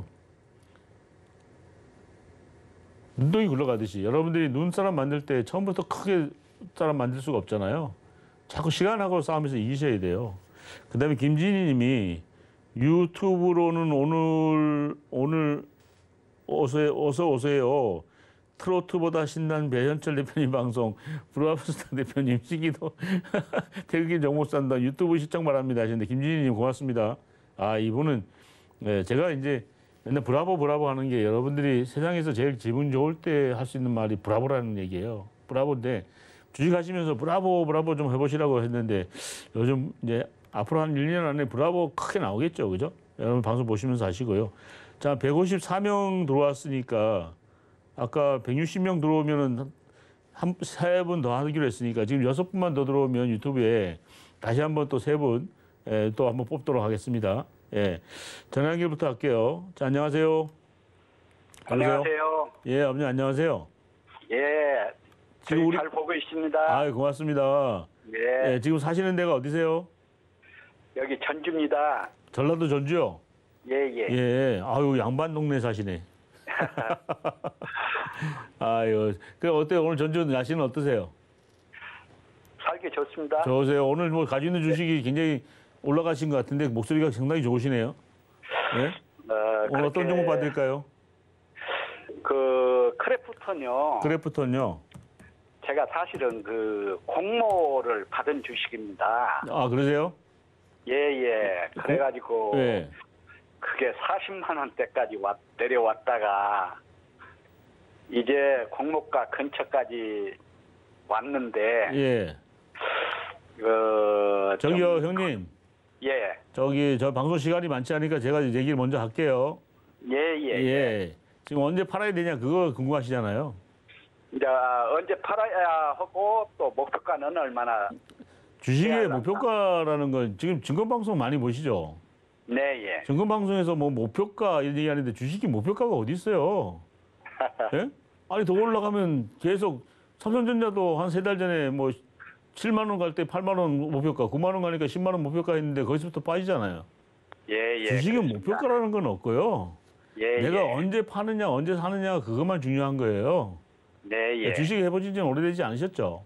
눈덩이 굴러가듯이 여러분들이 눈사람 만들 때 처음부터 크게 사람 만들 수가 없잖아요. 자꾸 시간하고 싸우면서 이기셔야 돼요. 그 다음에 김진희 님이 유튜브로는 오늘, 오늘 어서, 어서 오세요. 트로트보다 신난 배현철 대표님 방송, 브라브스타 대표님 시기도 태극기 종목 산다. 유튜브 시청 바랍니다 하시는데 김진희 님 고맙습니다. 아, 이분은 네, 제가 이제 맨날 브라보 브라보 하는 게 여러분들이 세상에서 제일 기분 좋을 때 할 수 있는 말이 브라보라는 얘기예요. 브라보인데 주식하시면서 브라보 브라보 좀 해보시라고 했는데 요즘 이제 앞으로 한 일 년 안에 브라보 크게 나오겠죠, 그죠? 여러분 방송 보시면서 하시고요. 자, 백오십사 명 들어왔으니까 아까 백육십 명 들어오면은 한 세 분 더 하기로 했으니까 지금 여섯 분만 더 들어오면 유튜브에 다시 한번 또 세 분 또 한번 뽑도록 하겠습니다. 예, 전화 연결부터 할게요. 자, 안녕하세요.
안녕하세요.
예, 아버님 안녕하세요.
예,
지금
저희
우리
잘 보고 있습니다.
아, 고맙습니다.
예,
예, 지금 사시는 데가 어디세요?
여기 전주입니다.
전라도 전주요.
예, 예.
예, 아유 양반 동네 사시네. 아유, 그 어때요? 오늘 전주 날씨는 어떠세요?
살기 좋습니다.
좋으세요? 오늘 뭐 가지고 있는 주식이 굉장히 올라가신 것 같은데 목소리가 상당히 좋으시네요. 네?
어,
오늘 어떤
그렇게
정보 받을까요?
그 크래프톤요.
그래프톤요.
제가 사실은 그 공모를 받은 주식입니다.
아, 그러세요?
예, 예. 그래가지고
네.
그게 사십만 원대까지 왔, 내려왔다가 이제 공모가 근처까지 왔는데
예.
그
저기요,
좀-
형님.
예,
저기 저 방송 시간이 많지 않으니까 제가 얘기를 먼저 할게요.
예, 예, 예.
지금 언제 팔아야 되냐 그거 궁금하시잖아요.
이제 언제 팔아야 하고 또 목표가는 얼마나?
주식의
네,
목표가라는 건 지금 증권방송 많이 보시죠?
네, 예.
증권방송에서 뭐 목표가 이런 얘기 하는데 주식이 목표가가 어디 있어요? 예? 아니 더 올라가면 계속 삼성전자도 한 세 달 전에 뭐 칠만 원 갈 때 팔만 원 목표가, 구만 원 가니까 십만 원 목표가 했는데 거기서부터 빠지잖아요.
예, 예.
주식은
그렇습니다.
목표가라는 건 없고요.
예,
내가
예.
언제 파느냐, 언제 사느냐 그것만 중요한 거예요.
네, 예.
주식 해보신 지는 오래되지 않으셨죠?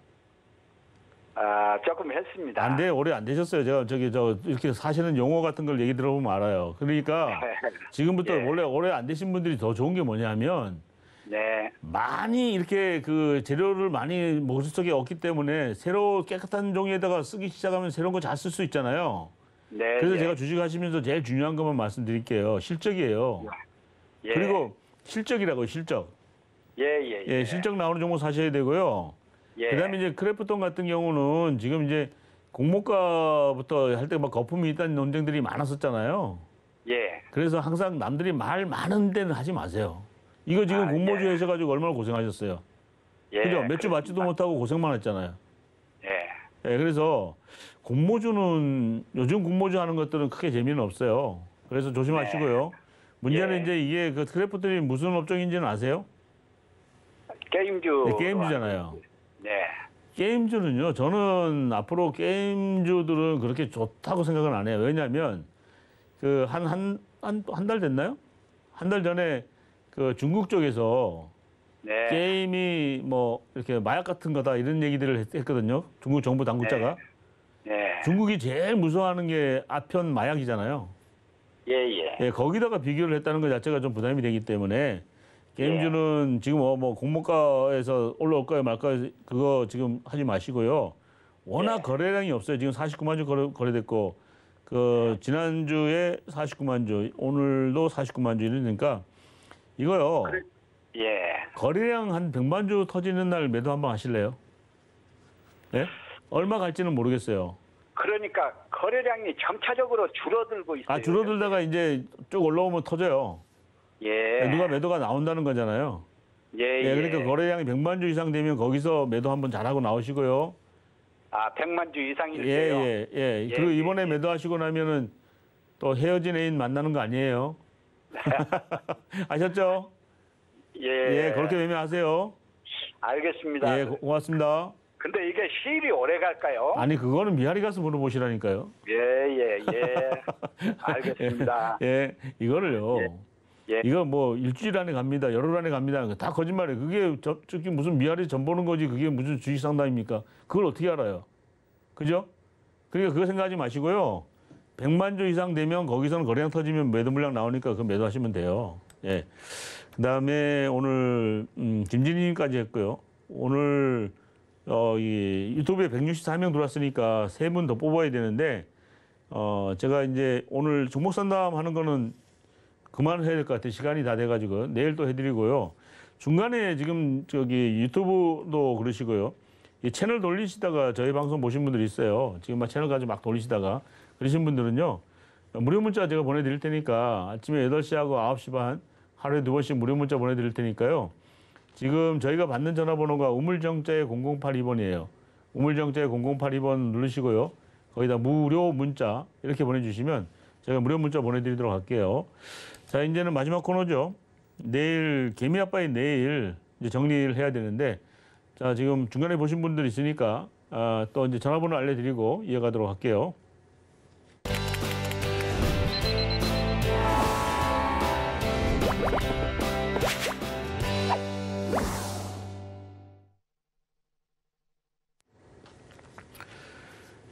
아, 조금 했습니다.
안 돼, 오래 안 되셨어요. 제가 저기 저 이렇게 사시는 용어 같은 걸 얘기 들어보면 알아요. 그러니까 지금부터
예.
원래 오래 안 되신 분들이 더 좋은 게 뭐냐면
네,
많이 이렇게 그 재료를 많이 머릿속에 얻기 때문에 새로 깨끗한 종이에다가 쓰기 시작하면 새로운 거 잘 쓸 수 있잖아요.
네.
그래서
예.
제가 주식 하시면서 제일 중요한 것만 말씀드릴게요. 실적이에요.
예.
그리고 실적이라고요, 실적.
예, 예,
예, 실적 나오는 종목 사셔야 되고요.
예.
그다음에 이제 크래프톤 같은 경우는 지금 이제 공모가부터 할 때 막 거품이 있다는 논쟁들이 많았었잖아요.
예.
그래서 항상 남들이 말 많은 데는 하지 마세요. 이거 지금
아,
공모주
예.
하셔가지고 얼마나 고생하셨어요.
예.
그죠? 몇 주 맞지도
그렇습니다.
못하고 고생만 했잖아요.
예.
예, 그래서 공모주는 요즘 공모주 하는 것들은 크게 재미는 없어요. 그래서 조심하시고요. 문제는
예.
이제 이게 그 크래프톤이 무슨 업종인지는 아세요?
게임주.
네, 게임주잖아요.
네.
게임주는요, 저는 앞으로 게임주들은 그렇게 좋다고 생각은 안 해요. 왜냐하면 그 한 한 한 한 달 됐나요? 한 달 전에 그 중국 쪽에서
네.
게임이 뭐 이렇게 마약 같은 거다 이런 얘기들을 했, 했거든요. 중국 정부 당국자가.
네.
중국이 제일 무서워하는 게 아편 마약이잖아요.
예, 예.
예, 거기다가 비교를 했다는 것 자체가 좀 부담이 되기 때문에 게임주는 지금 뭐, 뭐 공모가에서 올라올 거야 말까 그거 지금 하지 마시고요. 워낙
예.
거래량이 없어요. 지금 사십구만 주 거래, 거래됐고 그 지난주에 사십구만 주, 오늘도 사십구만 주 이러니까 이거요.
그래. 예.
거래량 한 백만 주 터지는 날 매도 한번 하실래요? 예? 얼마 갈지는 모르겠어요.
그러니까 거래량이 점차적으로 줄어들고 있어요.
아, 줄어들다가 이제 쭉 올라오면 터져요.
예.
누가 매도가 나온다는 거잖아요.
예, 예.
예, 그러니까 거래량이 백만 주 이상 되면 거기서 매도 한번 잘하고 나오시고요.
아, 백만 주
예,
이상일게요.
예, 예.
예,
그리고
예,
이번에
예.
매도하시고 나면은 또 헤어진 애인 만나는 거 아니에요? 아셨죠?
예.
예, 그렇게 매매하세요.
알겠습니다.
예, 고- 고맙습니다.
근데 이게 시일이 오래 갈까요?
아니, 그거는 미아리 가서 물어보시라니까요.
예, 예, 예. 알겠습니다.
예, 예, 이거를요.
예.
이거 뭐 일주일 안에 갑니다. 열흘 안에 갑니다. 다 거짓말이에요. 그게 저, 저기 무슨 미아리 전 보는 거지. 그게 무슨 주식 상담입니까? 그걸 어떻게 알아요? 그죠? 그러니까 그거 생각하지 마시고요. 백만 주 이상 되면 거기서는 거래량 터지면 매도 물량 나오니까 그 매도하시면 돼요. 예. 그다음에 오늘 음, 김진희님까지 했고요. 오늘 어, 이 유튜브에 백육십사 명 들어왔으니까 세 분 더 뽑아야 되는데 어, 제가 이제 오늘 종목 상담 하는 거는 그만해야 될 것 같아요. 시간이 다 돼가지고 내일 또 해드리고요. 중간에 지금 저기 유튜브도 그러시고요. 이 채널 돌리시다가 저희 방송 보신 분들이 있어요. 지금 막 채널 가지고 막 돌리시다가 그러신 분들은요. 무료 문자 제가 보내드릴 테니까 아침에 여덟 시하고 아홉 시 반 하루에 두 번씩 무료 문자 보내드릴 테니까요. 지금 저희가 받는 전화번호가 우물정자의 공공팔이 번이에요. 우물정자의 공공팔이 번 누르시고요. 거기다 무료 문자 이렇게 보내주시면 제가 무료 문자 보내드리도록 할게요. 자, 이제는 마지막 코너죠. 내일 개미 아빠의 내일 이제 정리를 해야 되는데 자, 지금 중간에 보신 분들 있으니까 아, 또 이제 전화번호 알려드리고 이어가도록 할게요.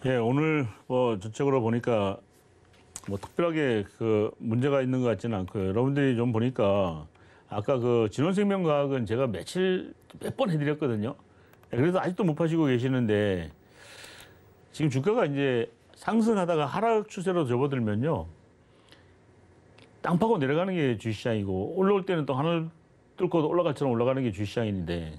예, 오늘 뭐 전체적으로 보니까 뭐 특별하게 그 문제가 있는 것 같지는 않고요. 여러분들이 좀 보니까 아까 그 진원생명과학은 제가 며칠 몇 번 해드렸거든요. 그래서 아직도 못 파시고 계시는데 지금 주가가 이제 상승하다가 하락 추세로 접어들면요. 땅 파고 내려가는 게 주식시장이고 올라올 때는 또 하늘 뚫고 올라갈처럼 올라가는 게 주식시장인데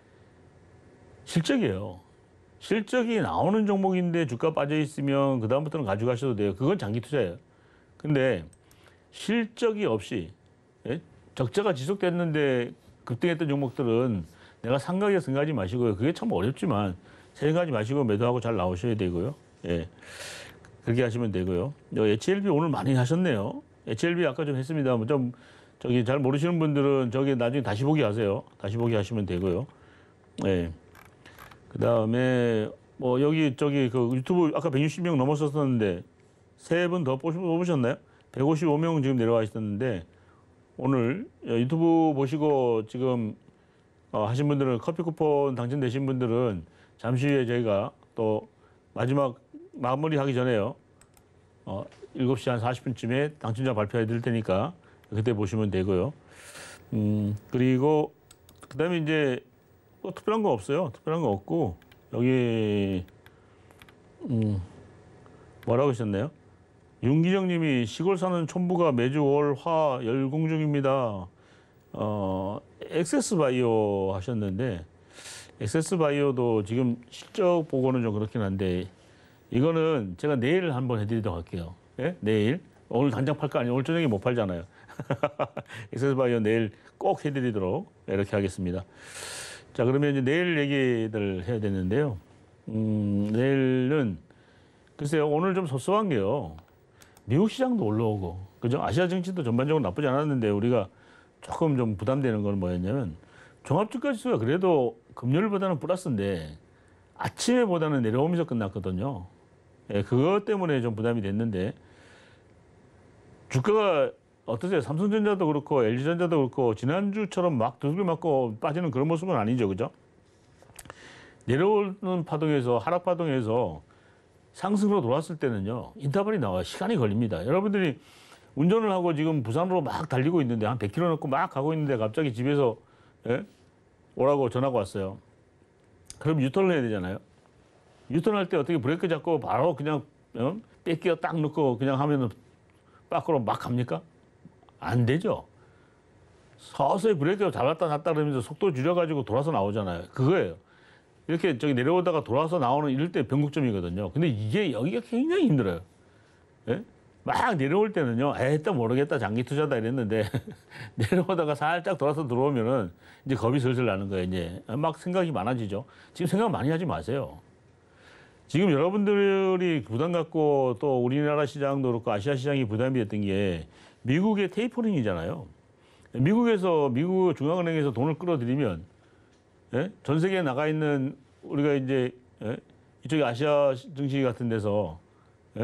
실적이에요. 실적이 나오는 종목인데 주가 빠져 있으면 그다음부터는 가져가셔도 돼요. 그건 장기 투자예요. 근데 실적이 없이 예? 적자가 지속됐는데 급등했던 종목들은 내가 상각에 생각하지 마시고요. 그게 참 어렵지만 생각하지 마시고 매도하고 잘 나오셔야 되고요. 예. 그렇게 하시면 되고요. 에이치엘비 오늘 많이 하셨네요. 에이치엘비 아까 좀 했습니다. 좀 저기 잘 모르시는 분들은 저기 나중에 다시 보기 하세요. 다시 보기 하시면 되고요. 예. 그 다음에 뭐 여기 저기 그 유튜브 아까 백육십 명 넘었었는데 세 분 더 뽑으셨나요? 백오십오 명 지금 내려와 있었는데 오늘 유튜브 보시고 지금 어 하신 분들은 커피 쿠폰 당첨되신 분들은 잠시 후에 저희가 또 마지막 마무리하기 전에요. 어 일곱 시 한 사십 분쯤에 당첨자 발표해 드릴 테니까 그때 보시면 되고요. 음 그리고 그다음에 이제 뭐 특별한 거 없어요. 특별한 거 없고 여기 음 뭐라고 하셨나요? 윤기정 님이 시골 사는 촌부가 매주 월, 화 열공 중입니다. 어, 엑세스바이오 하셨는데 엑세스바이오도 지금 실적 보고는 좀 그렇긴 한데 이거는 제가 내일 한번 해드리도록 할게요. 예? 내일. 오늘 당장 팔 거 아니에요. 오늘 저녁에 못 팔잖아요. 엑세스바이오 내일 꼭 해드리도록 이렇게 하겠습니다. 자, 그러면 이제 내일 얘기들 해야 되는데요. 음, 내일은 글쎄요, 오늘 좀 섭섭한 게요. 미국 시장도 올라오고, 그죠? 아시아 증시도 전반적으로 나쁘지 않았는데 우리가 조금 좀 부담되는 건 뭐였냐면 종합주가 지수가 그래도 금요일보다는 플러스인데 아침에보다는 내려오면서 끝났거든요. 예, 그것 때문에 좀 부담이 됐는데 주가가 어떠세요? 삼성전자도 그렇고 엘지전자도 그렇고 지난주처럼 막 두들겨 맞고 빠지는 그런 모습은 아니죠. 그죠? 내려오는 파동에서 하락 파동에서 상승으로 돌아왔을 때는요. 인터벌이 나와요. 시간이 걸립니다. 여러분들이 운전을 하고 지금 부산으로 막 달리고 있는데 한 백 킬로미터 넣고 막 가고 있는데 갑자기 집에서 예? 오라고 전화가 왔어요. 그럼 유턴을 해야 되잖아요. 유턴할 때 어떻게 브레이크 잡고 바로 그냥 어? 뺏기어 딱 넣고 그냥 하면은 밖으로 막 갑니까? 안 되죠. 서서히 브레이크를 잡았다 놨다 그러면서 속도 줄여가지고 돌아서 나오잖아요. 그거예요. 이렇게 저기 내려오다가 돌아서 나오는 이럴 때 변곡점이거든요. 근데 이게 여기가 굉장히 힘들어요. 예? 막 내려올 때는요, 에따 모르겠다, 장기 투자다 이랬는데 내려오다가 살짝 돌아서 들어오면은 이제 겁이 슬슬 나는 거예요. 이제 막 생각이 많아지죠. 지금 생각 많이 하지 마세요. 지금 여러분들이 부담 갖고 또 우리나라 시장도 그렇고 아시아 시장이 부담이 됐던 게 미국의 테이퍼링이잖아요. 미국에서 미국 중앙은행에서 돈을 끌어들이면 예? 전 세계에 나가 있는 우리가 이제 예? 이쪽에 아시아 증시 같은 데서 예?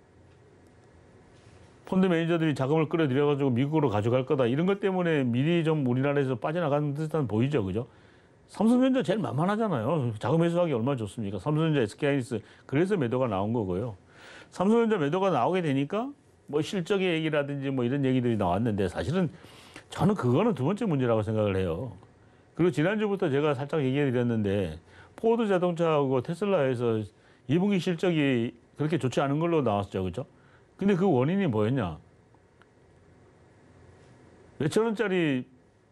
펀드 매니저들이 자금을 끌어들여가지고 미국으로 가져갈 거다 이런 것 때문에 미리 좀 우리나라에서 빠져나가는 듯한 보이죠, 그죠? 삼성전자 제일 만만하잖아요. 자금 회수하기 얼마나 좋습니까? 삼성전자, 에스케이하이닉스 그래서 매도가 나온 거고요. 삼성전자 매도가 나오게 되니까 뭐 실적의 얘기라든지 뭐 이런 얘기들이 나왔는데 사실은 저는 그거는 두 번째 문제라고 생각을 해요. 그리고 지난주부터 제가 살짝 얘기해 드렸는데 포드 자동차하고 테슬라에서 이 분기 실적이 그렇게 좋지 않은 걸로 나왔죠, 그죠? 근데 그 원인이 뭐였냐? 몇천 원짜리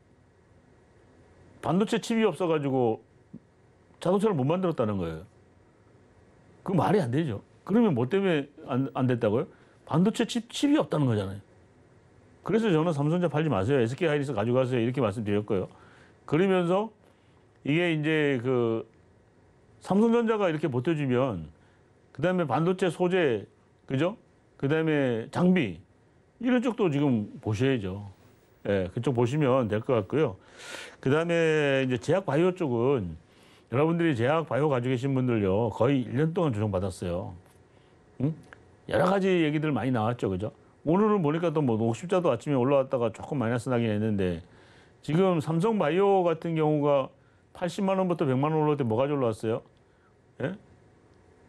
반도체 칩이 없어가지고 자동차를 못 만들었다는 거예요. 그 말이 안 되죠. 그러면 뭐 때문에 안, 안 됐다고요? 반도체 칩, 칩이 없다는 거잖아요. 그래서 저는 삼성전자 팔지 마세요. 에스케이하이닉스 가져가세요. 이렇게 말씀드렸고요. 그러면서 이게 이제 그 삼성전자가 이렇게 버텨주면 그 다음에 반도체 소재, 그죠? 그 다음에 장비, 이런 쪽도 지금 보셔야죠. 예, 그쪽 보시면 될 것 같고요. 그 다음에 이제 제약 바이오 쪽은 여러분들이 제약 바이오 가지고 계신 분들요, 거의 일 년 동안 조정받았어요. 응? 여러 가지 얘기들 많이 나왔죠, 그죠? 오늘은 보니까 또 뭐 녹십자도 아침에 올라왔다가 조금 마이너스 나긴 했는데 지금 삼성 바이오 같은 경우가 팔십만 원부터 백만 원 올라올 때 뭐가 올라왔어요? 예?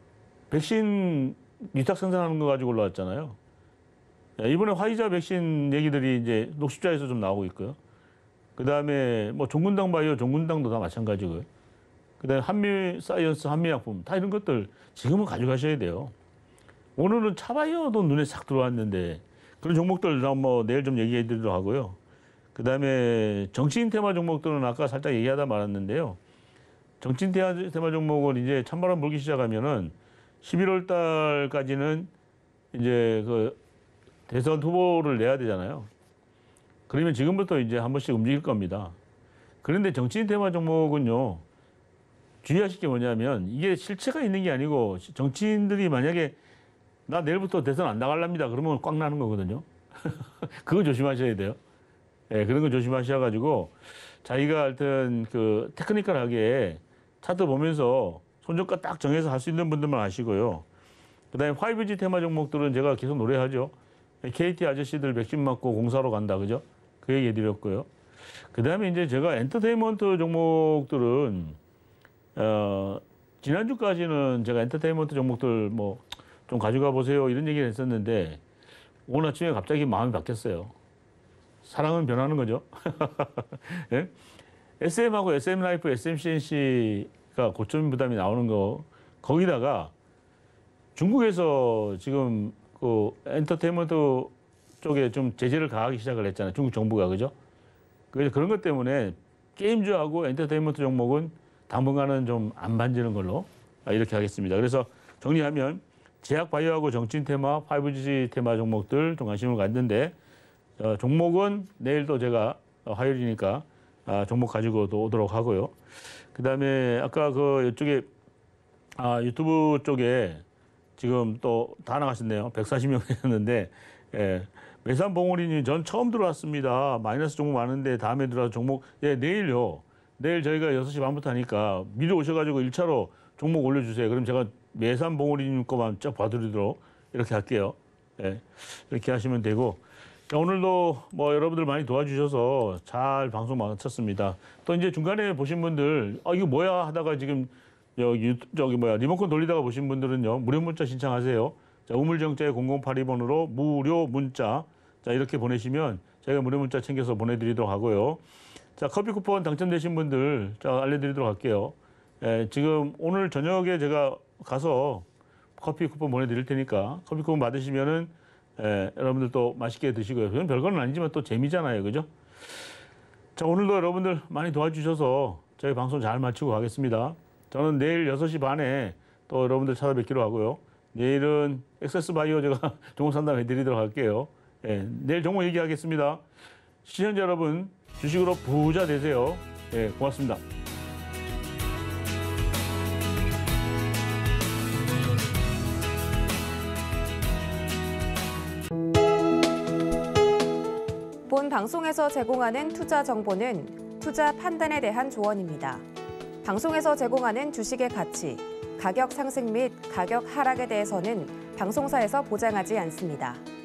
백신 위탁 생산하는 거 가지고 올라왔잖아요. 이번에 화이자 백신 얘기들이 이제 녹십자에서 좀 나오고 있고요. 그 다음에 뭐 종군당 바이오, 종군당도 다 마찬가지고요. 그 다음에 한미 사이언스, 한미약품 다 이런 것들 지금은 가져가셔야 돼요. 오늘은 차바이오도 눈에 싹 들어왔는데 그런 종목들 뭐 내일 좀 얘기해 드리도록 하고요. 그 다음에 정치인 테마 종목들은 아까 살짝 얘기하다 말았는데요. 정치인 테마 종목은 이제 찬바람 불기 시작하면은 십일월 달까지는 이제 그 대선 후보를 내야 되잖아요. 그러면 지금부터 이제 한 번씩 움직일 겁니다. 그런데 정치인 테마 종목은요, 주의하실 게 뭐냐면 이게 실체가 있는 게 아니고 정치인들이 만약에 나 내일부터 대선 안 나갈랍니다. 그러면 꽉 나는 거거든요. 그거 조심하셔야 돼요. 예, 그런 거 조심하셔가지고 자기가 하여튼 그 테크니컬하게 차트 보면서 손절가 딱 정해서 할 수 있는 분들만 하시고요. 그 다음에 파이브지 테마 종목들은 제가 계속 노래하죠. 케이티 아저씨들 백신 맞고 공사로 간다. 그죠? 그 얘기 해드렸고요. 그 다음에 이제 제가 엔터테인먼트 종목들은, 어, 지난주까지는 제가 엔터테인먼트 종목들 뭐 좀 가져가 보세요. 이런 얘기를 했었는데 오늘 아침에 갑자기 마음이 바뀌었어요. 사랑은 변하는 거죠. 예? 에스엠하고 에스엠라이프, 에스엠씨엔씨가 고점 부담이 나오는 거, 거기다가 중국에서 지금 그 엔터테인먼트 쪽에 좀 제재를 가하기 시작을 했잖아요. 중국 정부가. 그죠? 그래서 그런 것 때문에 게임주하고 엔터테인먼트 종목은 당분간은 좀 안 만지는 걸로 이렇게 하겠습니다. 그래서 정리하면 제약 바이오하고 정치인 테마, 파이브지 테마 종목들 좀 관심을 갖는데, 어, 종목은 내일도 제가 화요일이니까 아, 종목 가지고 또 오도록 하고요. 그 다음에 아까 그 이쪽에 아, 유튜브 쪽에 지금 또 다 나가셨네요. 백사십 명 되셨는데, 예, 매산봉우리님 전 처음 들어왔습니다. 마이너스 종목 많은데 다음에 들어와서 종목, 예, 내일요. 내일 저희가 여섯 시 반부터 하니까 미리 오셔가지고 일 차로 종목 올려주세요. 그럼 제가 매산봉우리님 거만 쫙 봐드리도록 이렇게 할게요. 예, 이렇게 하시면 되고. 자, 오늘도 뭐 여러분들 많이 도와주셔서 잘 방송 마쳤습니다. 또 이제 중간에 보신 분들, 아, 이거 뭐야 하다가 지금 여기, 저기 뭐야, 리모컨 돌리다가 보신 분들은요, 무료 문자 신청하세요. 자, 우물정자의 공공팔이 번으로 무료 문자. 자, 이렇게 보내시면 저희가 무료 문자 챙겨서 보내드리도록 하고요. 자, 커피 쿠폰 당첨되신 분들, 자, 알려드리도록 할게요. 예, 지금 오늘 저녁에 제가 가서 커피 쿠폰 보내드릴 테니까 커피 쿠폰 받으시면은 예, 여러분들 또 맛있게 드시고요. 그건 별거는 아니지만 또 재미잖아요. 그죠? 자, 오늘도 여러분들 많이 도와주셔서 저희 방송 잘 마치고 가겠습니다. 저는 내일 여섯 시 반에 또 여러분들 찾아뵙기로 하고요. 내일은 액세스바이오 제가 종목 상담 해드리도록 할게요. 예, 내일 종목 얘기하겠습니다. 시청자 여러분, 주식으로 부자 되세요. 예, 고맙습니다.
본 방송에서 제공하는 투자 정보는 투자 판단에 대한 조언입니다. 방송에서 제공하는 주식의 가치, 가격 상승 및 가격 하락에 대해서는 방송사에서 보장하지 않습니다.